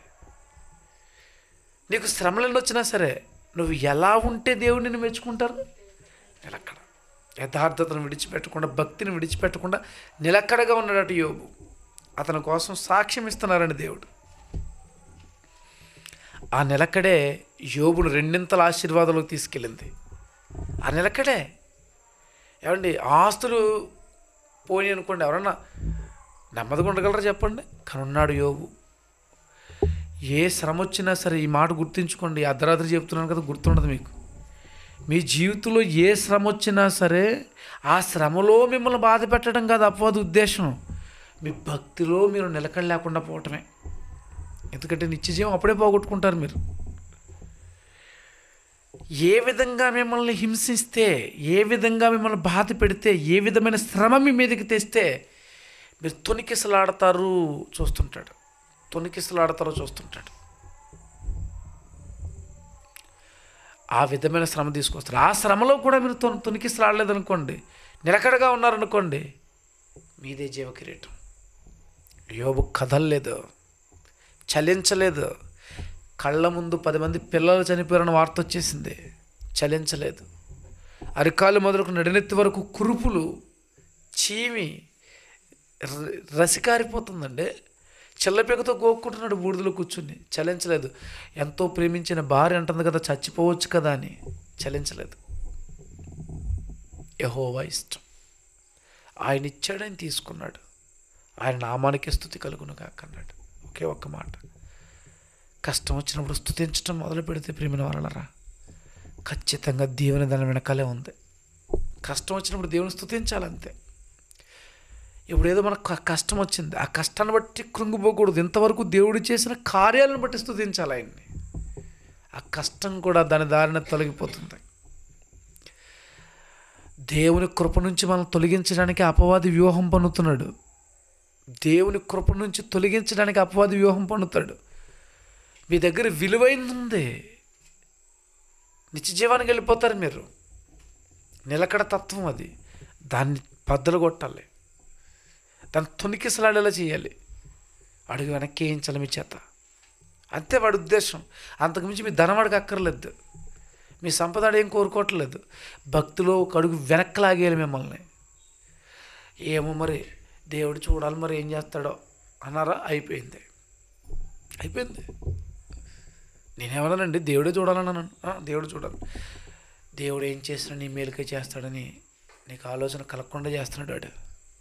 నీకు శ్రమలను వచ్చినా సరే, నువ్వు ఎలా ఉంటే దేవుడు నిన్ను మెచ్చుకుంటారు? నిలకడ. యథార్థతను విడిచిపెట్టకుండా, భక్తిని విడిచిపెట్టకుండా నిలకడగా ఉన్నాడట యోబు. అతని కోసం సాక్ష్యం ఇస్తున్నారండి దేవుడు. ఆ నిలకడే యోబును రెండింతల ఆశీర్వాదాలకు తీసుకెళ్ళింది. ఆ నిలకడే. ఏమండి, ఆస్తులు పోయి అనుకోండి, ఎవరన్నా నెమ్మదిగా ఉండగలరా చెప్పండి? కానీ ఉన్నాడు యోబు. ఏ శ్రమ వచ్చినా సరే, ఈ మాట గుర్తుంచుకోండి, అర్ధరాత్రి చెప్తున్నాను కదా, గుర్తుండదు మీకు. మీ జీవితంలో ఏ శ్రమ వచ్చినా సరే, ఆ శ్రమలో మిమ్మల్ని బాధ పెట్టడం కాదు అపవాది ఉద్దేశం. మీ భక్తిలో మీరు నిలకడ లేకుండా పోవటమే. ఎందుకంటే నిత్యజీవం అప్పుడే పోగొట్టుకుంటారు మీరు. ఏ విధంగా మిమ్మల్ని హింసిస్తే, ఏ విధంగా మిమ్మల్ని బాధ పెడితే, ఏ విధమైన శ్రమ మీ మీదకి తెస్తే మీరు తొణికిసలాడతారో చూస్తుంటాడు. ఆ విధమైన శ్రమ తీసుకొస్తారు. ఆ శ్రమలో కూడా మీరు తొణికిసలాడలేదనుకోండి, నిలకడగా ఉన్నారనుకోండి, మీదే జీవ కిరీటం. యోబు కదలలేదు, చలించలేదు. కళ్ళ ముందు 10 మంది పిల్లలు చనిపోయారన్న వార్త వచ్చేసింది, చలించలేదు. అరికాలు మొదలుకు నడినెత్తి వరకు కురుపులు, చీమి, రసికారిపోతుందండి. చిల్లపేకతో గోక్కుంటున్నాడు బూడిదలో కూర్చుని, చలించలేదు. ఎంతో ప్రేమించిన భార్య అంటుంది కదా, చచ్చిపోవచ్చు కదా అని, చలించలేదు. యెహోవా ఇష్టం, ఆయన ఇచ్చాడని తీసుకున్నాడు. ఆయన నామానికి స్తుతి కలుగును కాక అన్నాడు. ఒకే ఒక్క మాట. కష్టం వచ్చినప్పుడు స్తుతించడం మొదలు పెడితే ప్రేమిన వాళ్ళరా, ఖచ్చితంగా దేవుని దాని వెనకాలే ఉంది. కష్టం వచ్చినప్పుడు దేవుని స్తుతించాలంతే. ఇప్పుడు ఏదో మనకు కష్టం వచ్చింది, ఆ కష్టాన్ని బట్టి కృంగిపోకూడదు. ఇంతవరకు దేవుడు చేసిన కార్యాలను బట్టి స్తుతించాలి ఆయన్ని. ఆ కష్టం కూడా దాని దారిన తొలగిపోతుంది. దేవుని కృప నుంచి మనం తొలగించడానికి అపవాది వ్యూహం పన్నుతున్నాడు. దేవుని కృప నుంచి తొలగించడానికి అపవాది వ్యూహం పన్నుతాడు. మీ దగ్గర విలువైంది ఉంది, నిత్యజీవానికి వెళ్ళిపోతారు మీరు. నిలకడ తత్వం అది. దాన్ని బద్దలు కొట్టాలి, దాన్ని తొణికిసలాడేలా చేయాలి. అడుగు వెనక్కి వేయించాలి మీ చేత. అంతే వాడి ఉద్దేశం. అంతకుమించి మీ ధనం వాడికి అక్కర్లేదు, మీ సంపద ఏం కోరుకోవట్లేదు. భక్తిలో ఒక అడుగు వెనక్కి లాగేయాలి మిమ్మల్ని. ఏమో మరి దేవుడు చూడాలి, మరి ఏం చేస్తాడో అన్నారా? అయిపోయింది. నేనేమన్నానండి, దేవుడే చూడాలన్నాను. దేవుడు చూడాలి. దేవుడు ఏం చేసినా నీ మేలుకే చేస్తాడని నీకు ఆలోచన కలగకుండా చేస్తున్నాడు వాడు.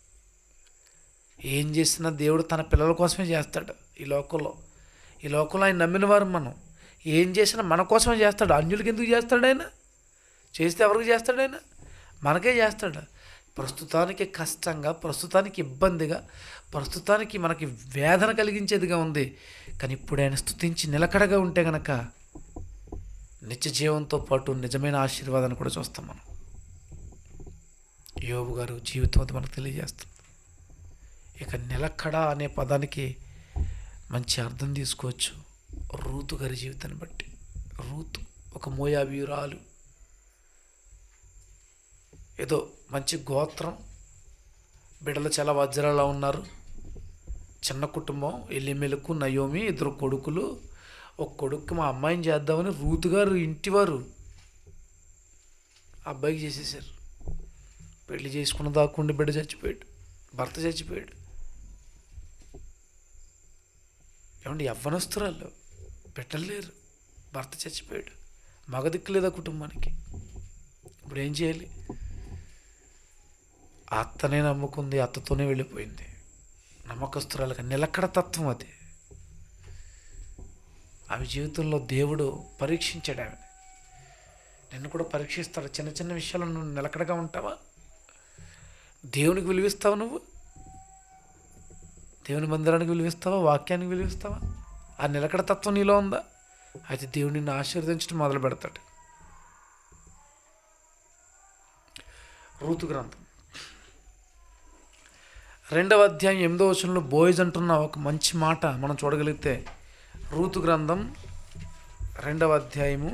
ఏం చేసినా దేవుడు తన పిల్లల కోసమే చేస్తాడు. ఈ లోకంలో ఆయన నమ్మిన వారు మనం ఏం చేసినా మన కోసమే చేస్తాడు. అన్యులకి ఎందుకు చేస్తాడు ఆయన? చేస్తే ఎవరికి చేస్తాడు ఆయన? మనకే చేస్తాడు. ప్రస్తుతానికి కష్టంగా, ప్రస్తుతానికి ఇబ్బందిగా, ప్రస్తుతానికి మనకి వేదన కలిగించేదిగా ఉంది. కానీ ఇప్పుడు ఆయన స్తుతించి నిలకడగా ఉంటే గనక నిత్య జీవంతో పాటు నిజమైన ఆశీర్వాదాన్ని కూడా చూస్తాం మనం. యోబు గారు జీవితం అది మనకు తెలియజేస్తుంది. ఇక నిలకడ అనే పదానికి మంచి అర్థం తీసుకోవచ్చు రూతు గారి జీవితాన్ని బట్టి. రూతు ఒక మోయాబీయురాలు, ఏదో మంచి గోత్రం, బిడ్డలు చాలా వజ్రాలా ఉన్నారు, చిన్న కుటుంబం, ఎలిమెలకు నయోమి, 2 కొడుకులు. ఒక కొడుకు మా అమ్మాయిని చేద్దామని రూతు గారు ఇంటివారు అబ్బాయికి చేసేసారు. పెళ్లి చేసుకున్న దాక్కుండి బిడ్డ చచ్చిపోయాడు, భర్త చచ్చిపోయాడు. ఏమంటే యవ్వనస్తురాలు, బిడ్డలు లేరు, భర్త చచ్చిపోయాడు, మగ దిక్కు లేదా కుటుంబానికి. ఇప్పుడు ఏం చేయాలి? అత్తనే నమ్ముకుంది, అత్తతోనే వెళ్ళిపోయింది. నమ్మకస్తురాలుగా నిలకడ తత్వం అది. ఆమె జీవితంలో దేవుడు పరీక్షించాడు ఆమె. నిన్ను కూడా పరీక్షిస్తాడు. చిన్న చిన్న విషయాల్లో నువ్వు నిలకడగా ఉంటావా? దేవునికి విలువిస్తావా? నువ్వు దేవుని మందిరానికి విలువిస్తావా? వాక్యానికి విలువిస్తావా? ఆ నిలకడ తత్వం నీలో ఉందా? అయితే దేవుడు నిన్ను ఆశీర్వదించడం మొదలు పెడతాడు. రూతు గ్రంథం 2వ అధ్యాయం 8వ వచనంలో బోయజ్ అంటున్న ఒక మంచి మాట మనం చూడగలిగితే, రూతు గ్రంథం 2వ అధ్యాయము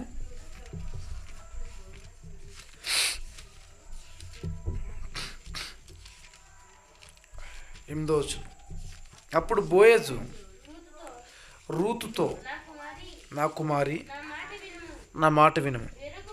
8వ వచనం. అప్పుడు బోయజు రూతుతో, నా కుమారి, నా మాట వినుము,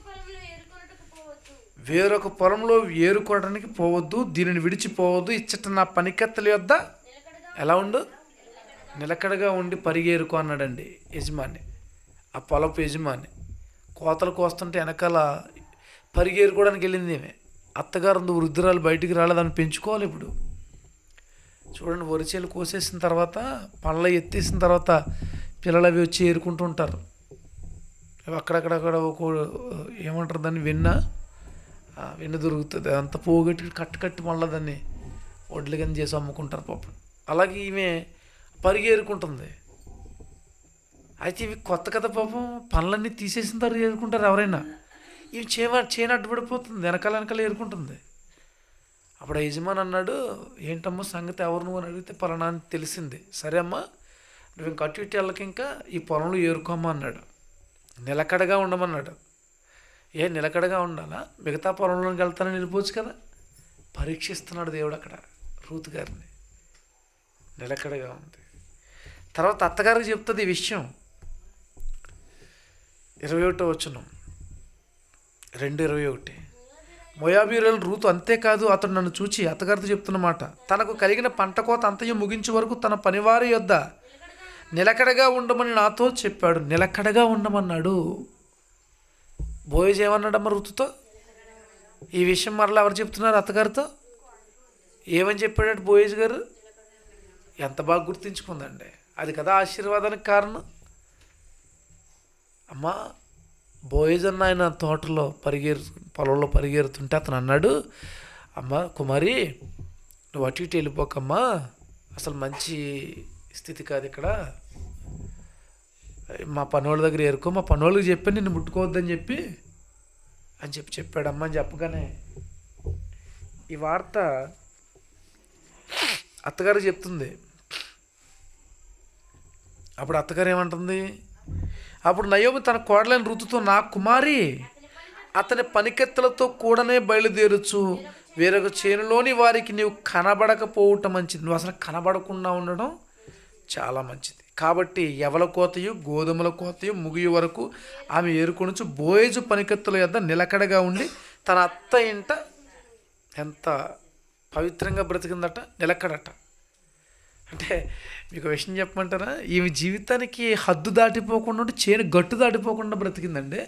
వేరొక పొలంలో ఏరుకోవడానికి పోవద్దు, దీనిని విడిచిపోవద్దు, ఇచ్చట నా పనికత్తెల యొద్ద ఎలా ఉండు, నిలకడగా ఉండి పరిగేరుకో అన్నాడండి యజమాని. ఆ పొలపు యజమాని కోతలు కోస్తుంటే వెనకాల పరిగేరుకోవడానికి వెళ్ళింది ఏమే. అత్తగారు వృద్ధురాలు బయటికి రాలేదని పెంచుకోవాలి. ఇప్పుడు చూడండి, వరిచేలు కోసేసిన తర్వాత, పళ్ళ ఎత్తేసిన తర్వాత పిల్లలు అవి వచ్చి ఏరుకుంటూ ఉంటారు. అవి అక్కడక్కడక్కడ ఏమంటారు దాన్ని, వెన్న దొరుకుతుంది. అదంతా పోగొట్టి కట్టి మళ్ళీ దాన్ని వడ్లు కానీ చేసి అమ్ముకుంటారు పాపం. అలాగే ఈమె పరిగేరుకుంటుంది. అయితే ఇవి కొత్త కథ పాపం, పనులన్నీ తీసేసిన తర్వాత ఏరుకుంటారు ఎవరైనా. ఇవి చేను అడ్డుపడిపోతుంది, వెనకాల ఏరుకుంటుంది. అప్పుడు ఆ యజమాని అన్నాడు, ఏంటమ్మా సంగతి, ఎవరు నువ్వు అని అడిగితే పలానా అని తెలిసింది. సరే అమ్మా, నువ్వు ఇంక అటు ఇటు వెళ్ళకి ఇంకా ఈ పొలంలో ఏరుకోమ్మా అన్నాడు. నిలకడగా ఉండమన్నాడు. నిలకడగా ఉండాలా? మిగతా పొలంలోకి వెళ్తానని వెళ్ళిపోవచ్చు కదా. పరీక్షిస్తున్నాడు దేవుడు అక్కడ రూతు గారిని. నిలకడగా ఉంది. తర్వాత అత్తగారికి చెప్తుంది ఈ విషయం. 21వ వచనం, 2:21. మోయాబీయురాలు రూతు, అంతేకాదు అతడు నన్ను చూచి అత్తగారితో చెప్తున్నమాట, తనకు కలిగిన పంట కోత అంతయు ముగించే వరకు తన పనివారి యొద్ద నిలకడగా ఉండమని నాతో చెప్పాడు. నిలకడగా ఉండమన్నాడు. బోయజ్ ఏమన్నాడమ్మ రూతుతో? ఈ విషయం మరలా ఎవరు చెప్తున్నారు? అత్తగారితో. ఏమని చెప్పాడట బోయజ్ గారు? ఎంత బాగా గుర్తించుకుందండి. అది కదా ఆశీర్వాదానికి కారణం. అమ్మా, బోయజ్ అన్న ఆయన తోటలో పొలంలో పరిగెడుతుంటే అతను అన్నాడు, అమ్మ కుమారి, నువ్వు అటు ఇటు వెళ్ళిపోకమ్మా, అసలు మంచి స్థితి కాదు ఇక్కడ, మా పనోళ్ళ దగ్గర ఏరుకో, మా పనోళ్ళకి చెప్పి నిన్ను ముట్టుకోవద్దని చెప్పాడమ్మా అని చెప్పగానే ఈ వార్త అత్తగారు చెప్తుంది. అప్పుడు అత్తగారు ఏమంటుంది? అప్పుడు నయోమి తన కోడలైన రూతుతో, నా కుమారి, అతని పనికెత్తలతో కూడానే బయలుదేరచ్చు, వేరొక చేనులోని వారికి నీవు కనబడకపోవటం మంచిది. నువ్వు అసలు కనబడకుండా ఉండడం చాలా మంచిది. కాబట్టి ఎవల కోతయు గోధుమల కోతయు ముగియు వరకు ఆమె ఏరుకొనుచు బోయజు పనికెత్తుల యొద్ద నిలకడగా ఉండి తన అత్త ఇంట ఎంత పవిత్రంగా బ్రతికిందట, నిలకడట. అంటే మీకు విషయం చెప్పమంటారా? ఈమె జీవితానికి హద్దు దాటిపోకుండా ఉండి చేను గట్టు దాటిపోకుండా బ్రతికిందండి.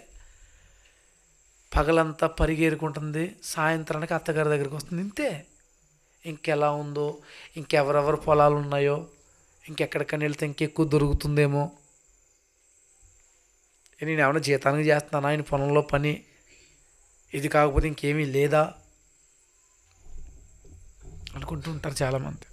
పగలంతా పరిగేరుకుంటుంది, సాయంత్రానికి అత్తగారి దగ్గరికి వస్తుంది. ఇంతే. ఇంకెలా ఉందో, ఇంకెవరెవరు పొలాలు ఉన్నాయో, ఇంకెక్కడికైనా వెళ్తే ఇంకెక్కువ దొరుకుతుందేమో, నేను ఏమైనా జీతానికి చేస్తున్నానా ఆయన పొలంలో పని, ఇది కాకపోతే ఇంకేమీ లేదా అనుకుంటూ ఉంటారు చాలామంది.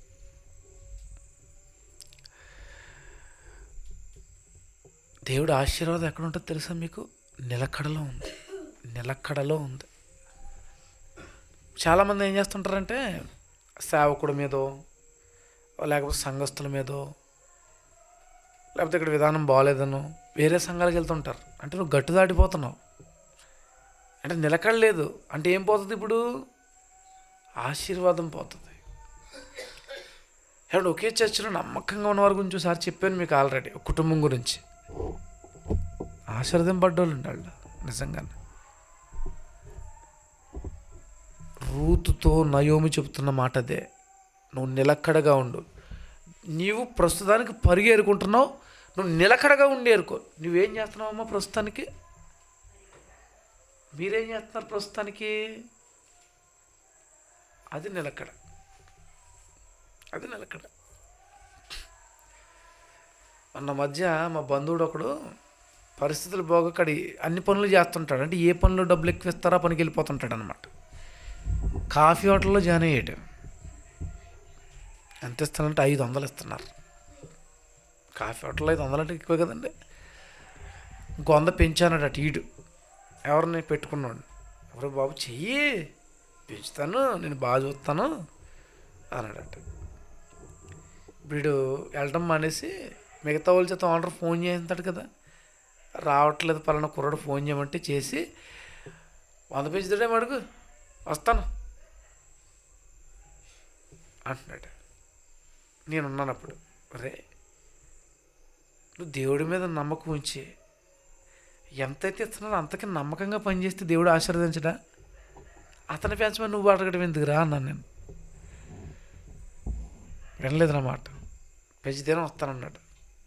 దేవుడు ఆశీర్వాదం ఎక్కడ ఉంటుందో తెలుసా మీకు? నిలకడలో ఉంది. నిలకడలో ఉంది. చాలామంది ఏం చేస్తుంటారంటే సేవకుడి మీదో లేకపోతే సంఘస్థుల మీదో లేకపోతే ఇక్కడ విధానం బాగోలేదనో వేరే సంఘాలకు వెళ్తుంటారు. అంటే నువ్వు గట్టు దాటిపోతున్నావు, అంటే నిలకడలేదు అంటే ఏం పోతుంది? ఇప్పుడు ఆశీర్వాదం పోతుంది. ఇప్పుడు ఒకే చర్చిలో నమ్మకంగా ఉన్నవారి గురించి ఒకసారి చెప్పాను మీకు ఆల్రెడీ. కుటుంబం గురించి ఆశీర్వదింపడ్డోళ్ళు ఉండాలి నిజంగానే. రూతుతో నయోమి చెబుతున్న మాట అదే, నువ్వు నిలకడగా ఉండు. నీవు ప్రస్తుతానికి పరిగెరుకుంటున్నావు, నువ్వు నిలకడగా ఉండి ఏరుకో. నువ్వేం చేస్తున్నావమ్మా ప్రస్తుతానికి? మీరేం చేస్తున్నారు ప్రస్తుతానికి? అది నిలకడ, అది నిలకడ. మొన్న మధ్య మా బంధువుడు ఒకడు పరిస్థితులు బాగోకడి అన్ని పనులు చేస్తుంటాడు. అంటే ఏ పనులు డబ్బులు ఎక్కువ ఇస్తారో ఆ పనికి వెళ్ళిపోతుంటాడు అనమాట. కాఫీ హోటల్లో జాయిన్ అయ్యాడు. ఎంత ఇస్తానంటే 500 ఇస్తున్నారు. కాఫీ హోటల్లో 500 అంటే ఎక్కువ కదండి. ఇంకో 100 పెంచానట ఈడు. ఎవరిని పెట్టుకున్నాడు? ఎవరు బాబు చెయ్యి పెంచుతాను, నేను బాగా చూస్తాను అన్నాడట. వీడు వెళ్ళడం మానేసి మిగతా వాళ్ళ చేత ఓనర్ ఫోన్ చేస్తాడు కదా, రావట్లేదు పలానా కుర్రాడు ఫోన్ చేయమంటే చేసి 100 పెంచుతాడేమో అడుగు వస్తాను అంటున్నాడు. నేనున్నాను అప్పుడు. రే నువ్వు దేవుడి మీద నమ్మకం ఉంచి ఎంతైతే ఇస్తున్నారో అంతకి నమ్మకంగా పనిచేస్తే దేవుడు ఆశీర్వదించడా? అతని పెంచమని నువ్వు అడగడం ఎందుకురా అన్నాను నేను. వినలేదన్నమాట. పెంచితేనే వస్తానన్నాడు.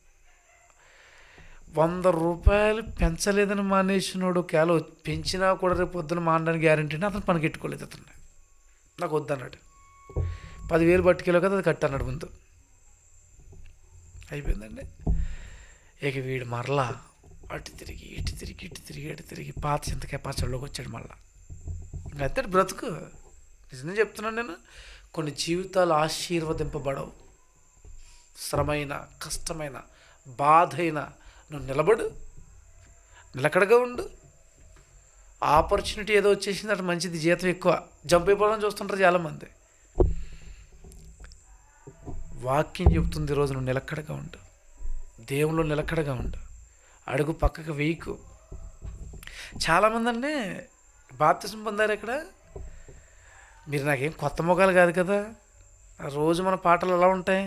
100 రూపాయలు పెంచలేదని మానేసినోడు కేవలం పెంచినా కూడా రేపు పొద్దున మానడానికి గ్యారంటీని అతను పనికి పెట్టుకోలేదు. అతను నాకు వద్దన్నాడు. 10,000 పట్టుకెళ్ళో కదా అది కట్టన్నాడు ముందు. అయిపోయిందండి. ఇక వీడు మరలా అటు తిరిగి ఇటు తిరిగి ఇటు తిరిగి అటు తిరిగి పాత చింతకాయ పచ్చడిలోకి వచ్చాడు మళ్ళా. ఇంకా అంతే బ్రతుకు. నిజంగా చెప్తున్నాను నేను. కొన్ని జీవితాలు ఆశీర్వదింపబడవు. శ్రమైన, కష్టమైన, బాధైన నువ్వు నిలబడు, నిలకడగా ఉండు. ఆపర్చునిటీ ఏదో వచ్చేసింది అటు మంచిది, జీతం ఎక్కువ, జంప్ అయిపోవాలని చూస్తుంటారు చాలామంది. వాక్యం చెబుతుంది ఈరోజు నువ్వు నిలకడగా ఉండు, దేవుళ్ళు నిలకడగా ఉండు, అడుగు పక్కకు వేయకు. చాలామంది అండి బాప్తిసం పొందారు ఇక్కడ. మీరు నాకేం కొత్త మొగాలు కాదు కదా, రోజు మన పాటలు ఎలా ఉంటాయి,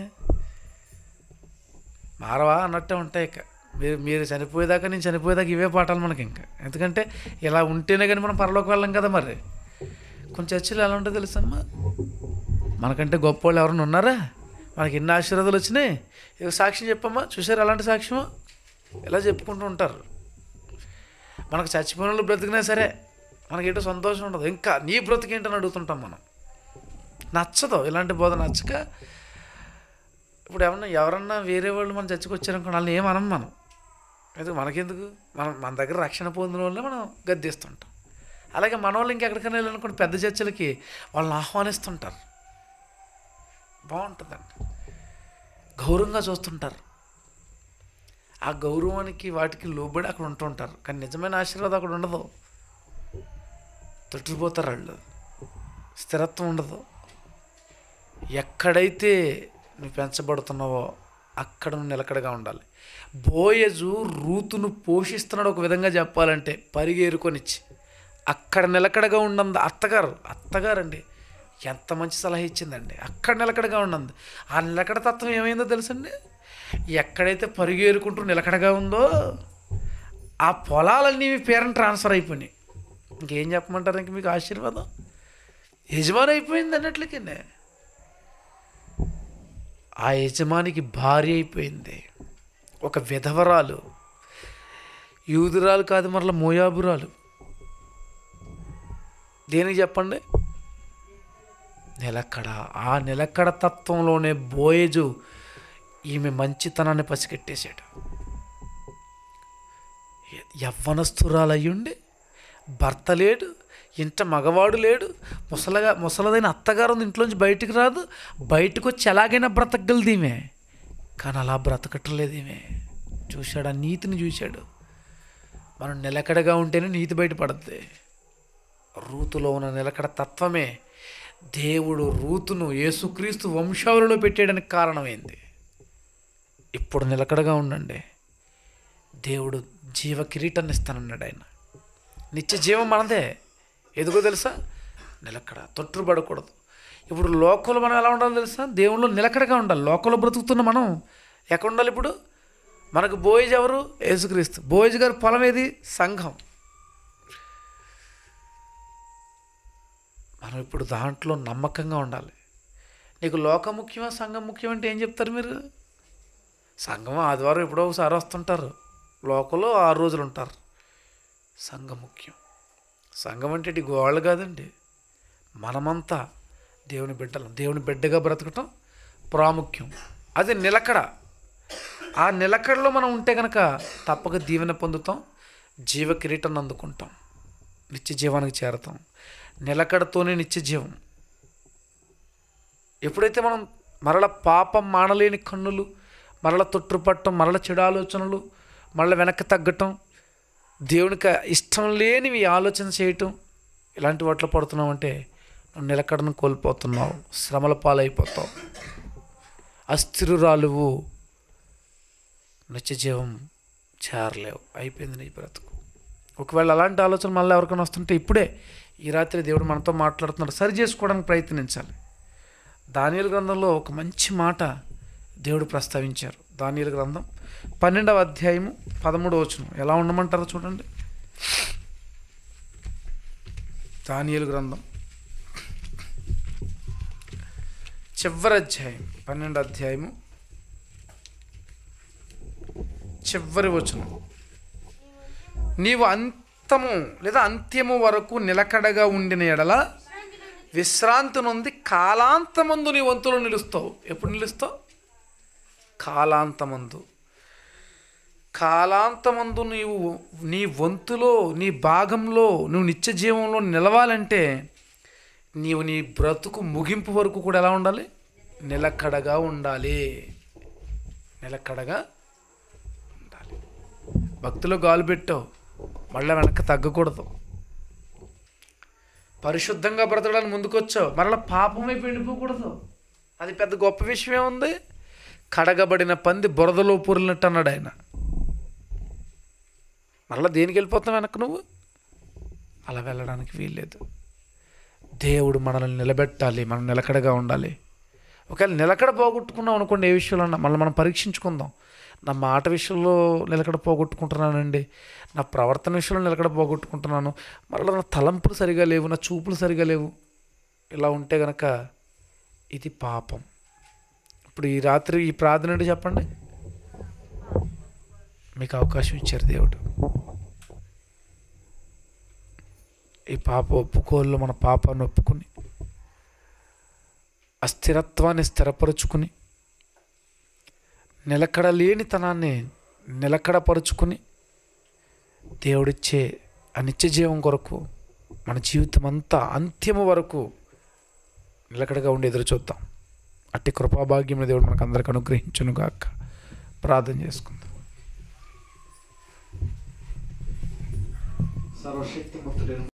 మారవా అన్నట్టే ఉంటాయి. ఇక మీరు చనిపోయేదాకా నేను చనిపోయేదాకా ఇవే పాఠాలు మనకి. ఇంకా ఎందుకంటే ఇలా ఉంటేనే కానీ మనం పరలోకి వెళ్ళాం కదా. మరి కొన్ని చర్చలు ఎలా ఉంటుందో తెలుసమ్మా, మనకంటే గొప్ప వాళ్ళు ఎవరైనా ఉన్నారా? మనకి ఎన్ని ఆశీర్వాదాలు వచ్చినాయి. ఇక సాక్ష్యం చెప్పమ్మా, చూసారు అలాంటి సాక్ష్యమా? ఇలా చెప్పుకుంటూ ఉంటారు. మనకు చచ్చిపోయిన వాళ్ళు బ్రతికినా సరే మనకేంటో సంతోషం ఉండదు. ఇంకా నీ బ్రతికేంటని అడుగుతుంటాం మనం. నచ్చదు ఇలాంటి బోధ, నచ్చక ఇప్పుడు ఎవరన్నా వేరే వాళ్ళు మనం చచ్చికొచ్చారనుకోండి, వాళ్ళని ఏమనం మనం. ఎందుకు మనకెందుకు, మన దగ్గర రక్షణ పొందిన వాళ్ళే మనం గద్దిస్తుంటాం. అలాగే మన వాళ్ళు ఇంకెక్కడికైనా వెళ్ళాలనుకోండి పెద్ద చర్చలకి వాళ్ళని ఆహ్వానిస్తుంటారు. బాగుంటుందండి, గౌరవంగా చూస్తుంటారు. ఆ గౌరవానికి వాటికి లోబడి అక్కడ ఉంటూ ఉంటారు. కానీ నిజమైన ఆశీర్వాదం అక్కడ ఉండదు. తొట్టిపోతారు వాళ్ళు, స్థిరత్వం ఉండదు. ఎక్కడైతే నువ్వు పెంచబడుతున్నావో అక్కడ నువ్వు నిలకడగా ఉండాలి. బోయజు రూతును పోషిస్తున్నాడు ఒక విధంగా చెప్పాలంటే, పరిగేరుకొనిచ్చి అక్కడ నిలకడగా ఉండంది. అత్తగారండి ఎంత మంచి సలహా ఇచ్చిందండి. అక్కడ నిలకడగా ఉండంది. ఆ నిలకడ తత్వం ఏమైందో తెలుసండి, ఎక్కడైతే పరిగేరుకుంటూ నిలకడగా ఉందో ఆ పొలాలన్నీ మీ పేరుని ట్రాన్స్ఫర్ అయిపోయినాయి. ఇంకేం చెప్పమంటారు? ఇంక మీకు ఆశీర్వాదం యజమాని అయిపోయింది అన్నట్లకి. ఆ యజమానికి భార్య అయిపోయింది, ఒక విధవరాలు, యూదురాలు కాదు మరలా మోయాబురాలు. దేనికి చెప్పండి? నిలకడ. ఆ నిలకడ తత్వంలోనే బోయజు ఈమె మంచితనాన్ని పసిగట్టేశాడు. యవ్వనస్తురాలయ్యుండి భర్త లేడు, ఇంట మగవాడు లేడు, ముసలదైన అత్తగారు ఉంది, ఇంట్లోంచి బయటికి రాదు, బయటకు వచ్చి ఎలాగైనా బ్రతకగలదు ఈమె. కానీ అలా బ్రతకట్లేదు ఈమె. చూశాడు, ఆ నీతిని చూశాడు. మనం నిలకడగా ఉంటేనే నీతి బయటపడుతుంది. రూతులో ఉన్న నిలకడ తత్వమే దేవుడు రూతును యేసుక్రీస్తు వంశావళిలో పెట్టేయడానికి కారణమైంది. ఇప్పుడు నిలకడగా ఉండండి. దేవుడు జీవ కిరీటాన్ని ఇస్తానన్నాడు. ఆయన నిత్య జీవం మనదే. ఎదుగో తెలుసా? నిలకడ, తొట్టుబడకూడదు. ఇప్పుడు లోకంలో మనం ఎలా ఉండాలో తెలుసా? దేవుళ్ళు నిలకడగా ఉండాలి. లోకంలో బ్రతుకుతున్న మనం ఎక్కడ ఉండాలి? ఇప్పుడు మనకు బోయజ్ ఎవరు? యేసుక్రీస్తు. బోయజ్ గారి పొలం ఏది? సంఘం. మనం ఇప్పుడు దాంట్లో నమ్మకంగా ఉండాలి. నీకు లోకం ముఖ్యమా సంఘం ముఖ్యం అంటే ఏం చెప్తారు మీరు? సంఘం ఆదివారం ఎప్పుడో ఒకసారి వస్తుంటారు, లోకంలో 6 రోజులు ఉంటారు. సంఘం ముఖ్యం. సంఘం అంటే ఇటు గోళ్ళు కాదండి, మనమంతా దేవుని బిడ్డలం. దేవుని బిడ్డగా బ్రతకటం ప్రాముఖ్యం. అది నిలకడ. ఆ నిలకడలో మనం ఉంటే కనుక తప్పక దీవెన పొందుతాం, జీవ కిరీటాన్ని అందుకుంటాం, నిత్య జీవానికి చేరతాం. నిలకడతోనే నిత్య జీవం. ఎప్పుడైతే మనం మరల పాపం మానలేని కన్నులు, మరల తొట్టుపట్టం, మరల చెడు ఆలోచనలు, మరల వెనక్కి తగ్గటం, దేవునికి ఇష్టం లేనివి ఆలోచన చేయటం, ఇలాంటి వాటిలో పడుతున్నామంటే నువ్వు నిలకడను కోల్పోతున్నావు, శ్రమల పాలైపోతావు, అస్థిరురాలువు, నిత్య జీవం చేరలేవు, అయిపోయింది నీ బ్రతుకు. ఒకవేళ అలాంటి ఆలోచన మళ్ళీ ఎవరికైనా వస్తుంటే ఇప్పుడే ఈ రాత్రి దేవుడు మనతో మాట్లాడుతున్నాడు, సరి చేసుకోవడానికి ప్రయత్నించాలి. దానియేలు గ్రంథంలో ఒక మంచి మాట దేవుడు ప్రస్తావించారు. దానియేలు గ్రంథం 12వ అధ్యాయము 13వ వచనం. ఎలా ఉండమంటారో చూడండి. దానియేలు గ్రంథం చివరి అధ్యాయం 12వ అధ్యాయము చివరి వచనం. నీవు అంతము లేదా అంత్యము వరకు నిలకడగా ఉండిన ఎడల విశ్రాంతి నుండి కాలాంతమందు నీ వంతులో నిలుస్తావు. ఎప్పుడు నిలుస్తావు? కాలాంతమందు. కాలాంతమందు నీవు నీ వంతులో, నీ భాగంలో, నువ్వు నిత్య జీవంలో నిలవాలంటే నీవు నీ బ్రతుకు ముగింపు వరకు కూడా ఎలా ఉండాలి? నిలకడగా ఉండాలి. నిలకడగా ఉండాలి. భక్తిలో గాలు పెట్టావు, మళ్ళీ వెనక్కి తగ్గకూడదు. పరిశుద్ధంగా బ్రతకడానికి ముందుకొచ్చావు, మరలా పాపం వైపు వెళ్ళిపోకూడదు. అది పెద్ద గొప్ప విషయమే ఉంది. కడగబడిన పంది బురదలో పొరిలినట్టు అన్నాడు ఆయన. మరలా దేనికి వెళ్ళిపోతావు వెనక్కి నువ్వు? అలా వెళ్ళడానికి వీల్లేదు. దేవుడు మనల్ని నిలబెట్టాలి, మనం నిలకడగా ఉండాలి. ఒకవేళ నిలకడ పోగొట్టుకున్నాం అనుకోండి, ఏ విషయంలో అన్నా మళ్ళీ మనం పరీక్షించుకుందాం. నా మాట విషయంలో నిలకడ పోగొట్టుకుంటున్నానండి, నా ప్రవర్తన విషయంలో నిలకడ పోగొట్టుకుంటున్నాను, మళ్ళీ నా తలంపులు సరిగా లేవు, నా చూపులు సరిగా లేవు. ఇలా ఉంటే కనుక ఇది పాపం. ఇప్పుడు ఈ రాత్రి ఈ ప్రార్థన ఏంటి చెప్పండి? మీకు అవకాశం ఇచ్చారు దేవుడు. ఈ పాప ఒప్పుకోల్లో మన పాపాన్ని ఒప్పుకుని అస్థిరత్వాన్ని స్థిరపరుచుకుని నిలకడ లేనితనాన్ని నిలకడపరుచుకుని దేవుడిచ్చే అనిత్య జీవం కొరకు మన జీవితం అంతా అంత్యము వరకు నిలకడగా ఉండి ఎదురు చూద్దాం. అట్టి కృపాభాగ్యం దేవుడు మనకు అందరికి అనుగ్రహించునుగాక. ప్రార్థన చేసుకుందాం. సర్వశక్తిమంతుడైన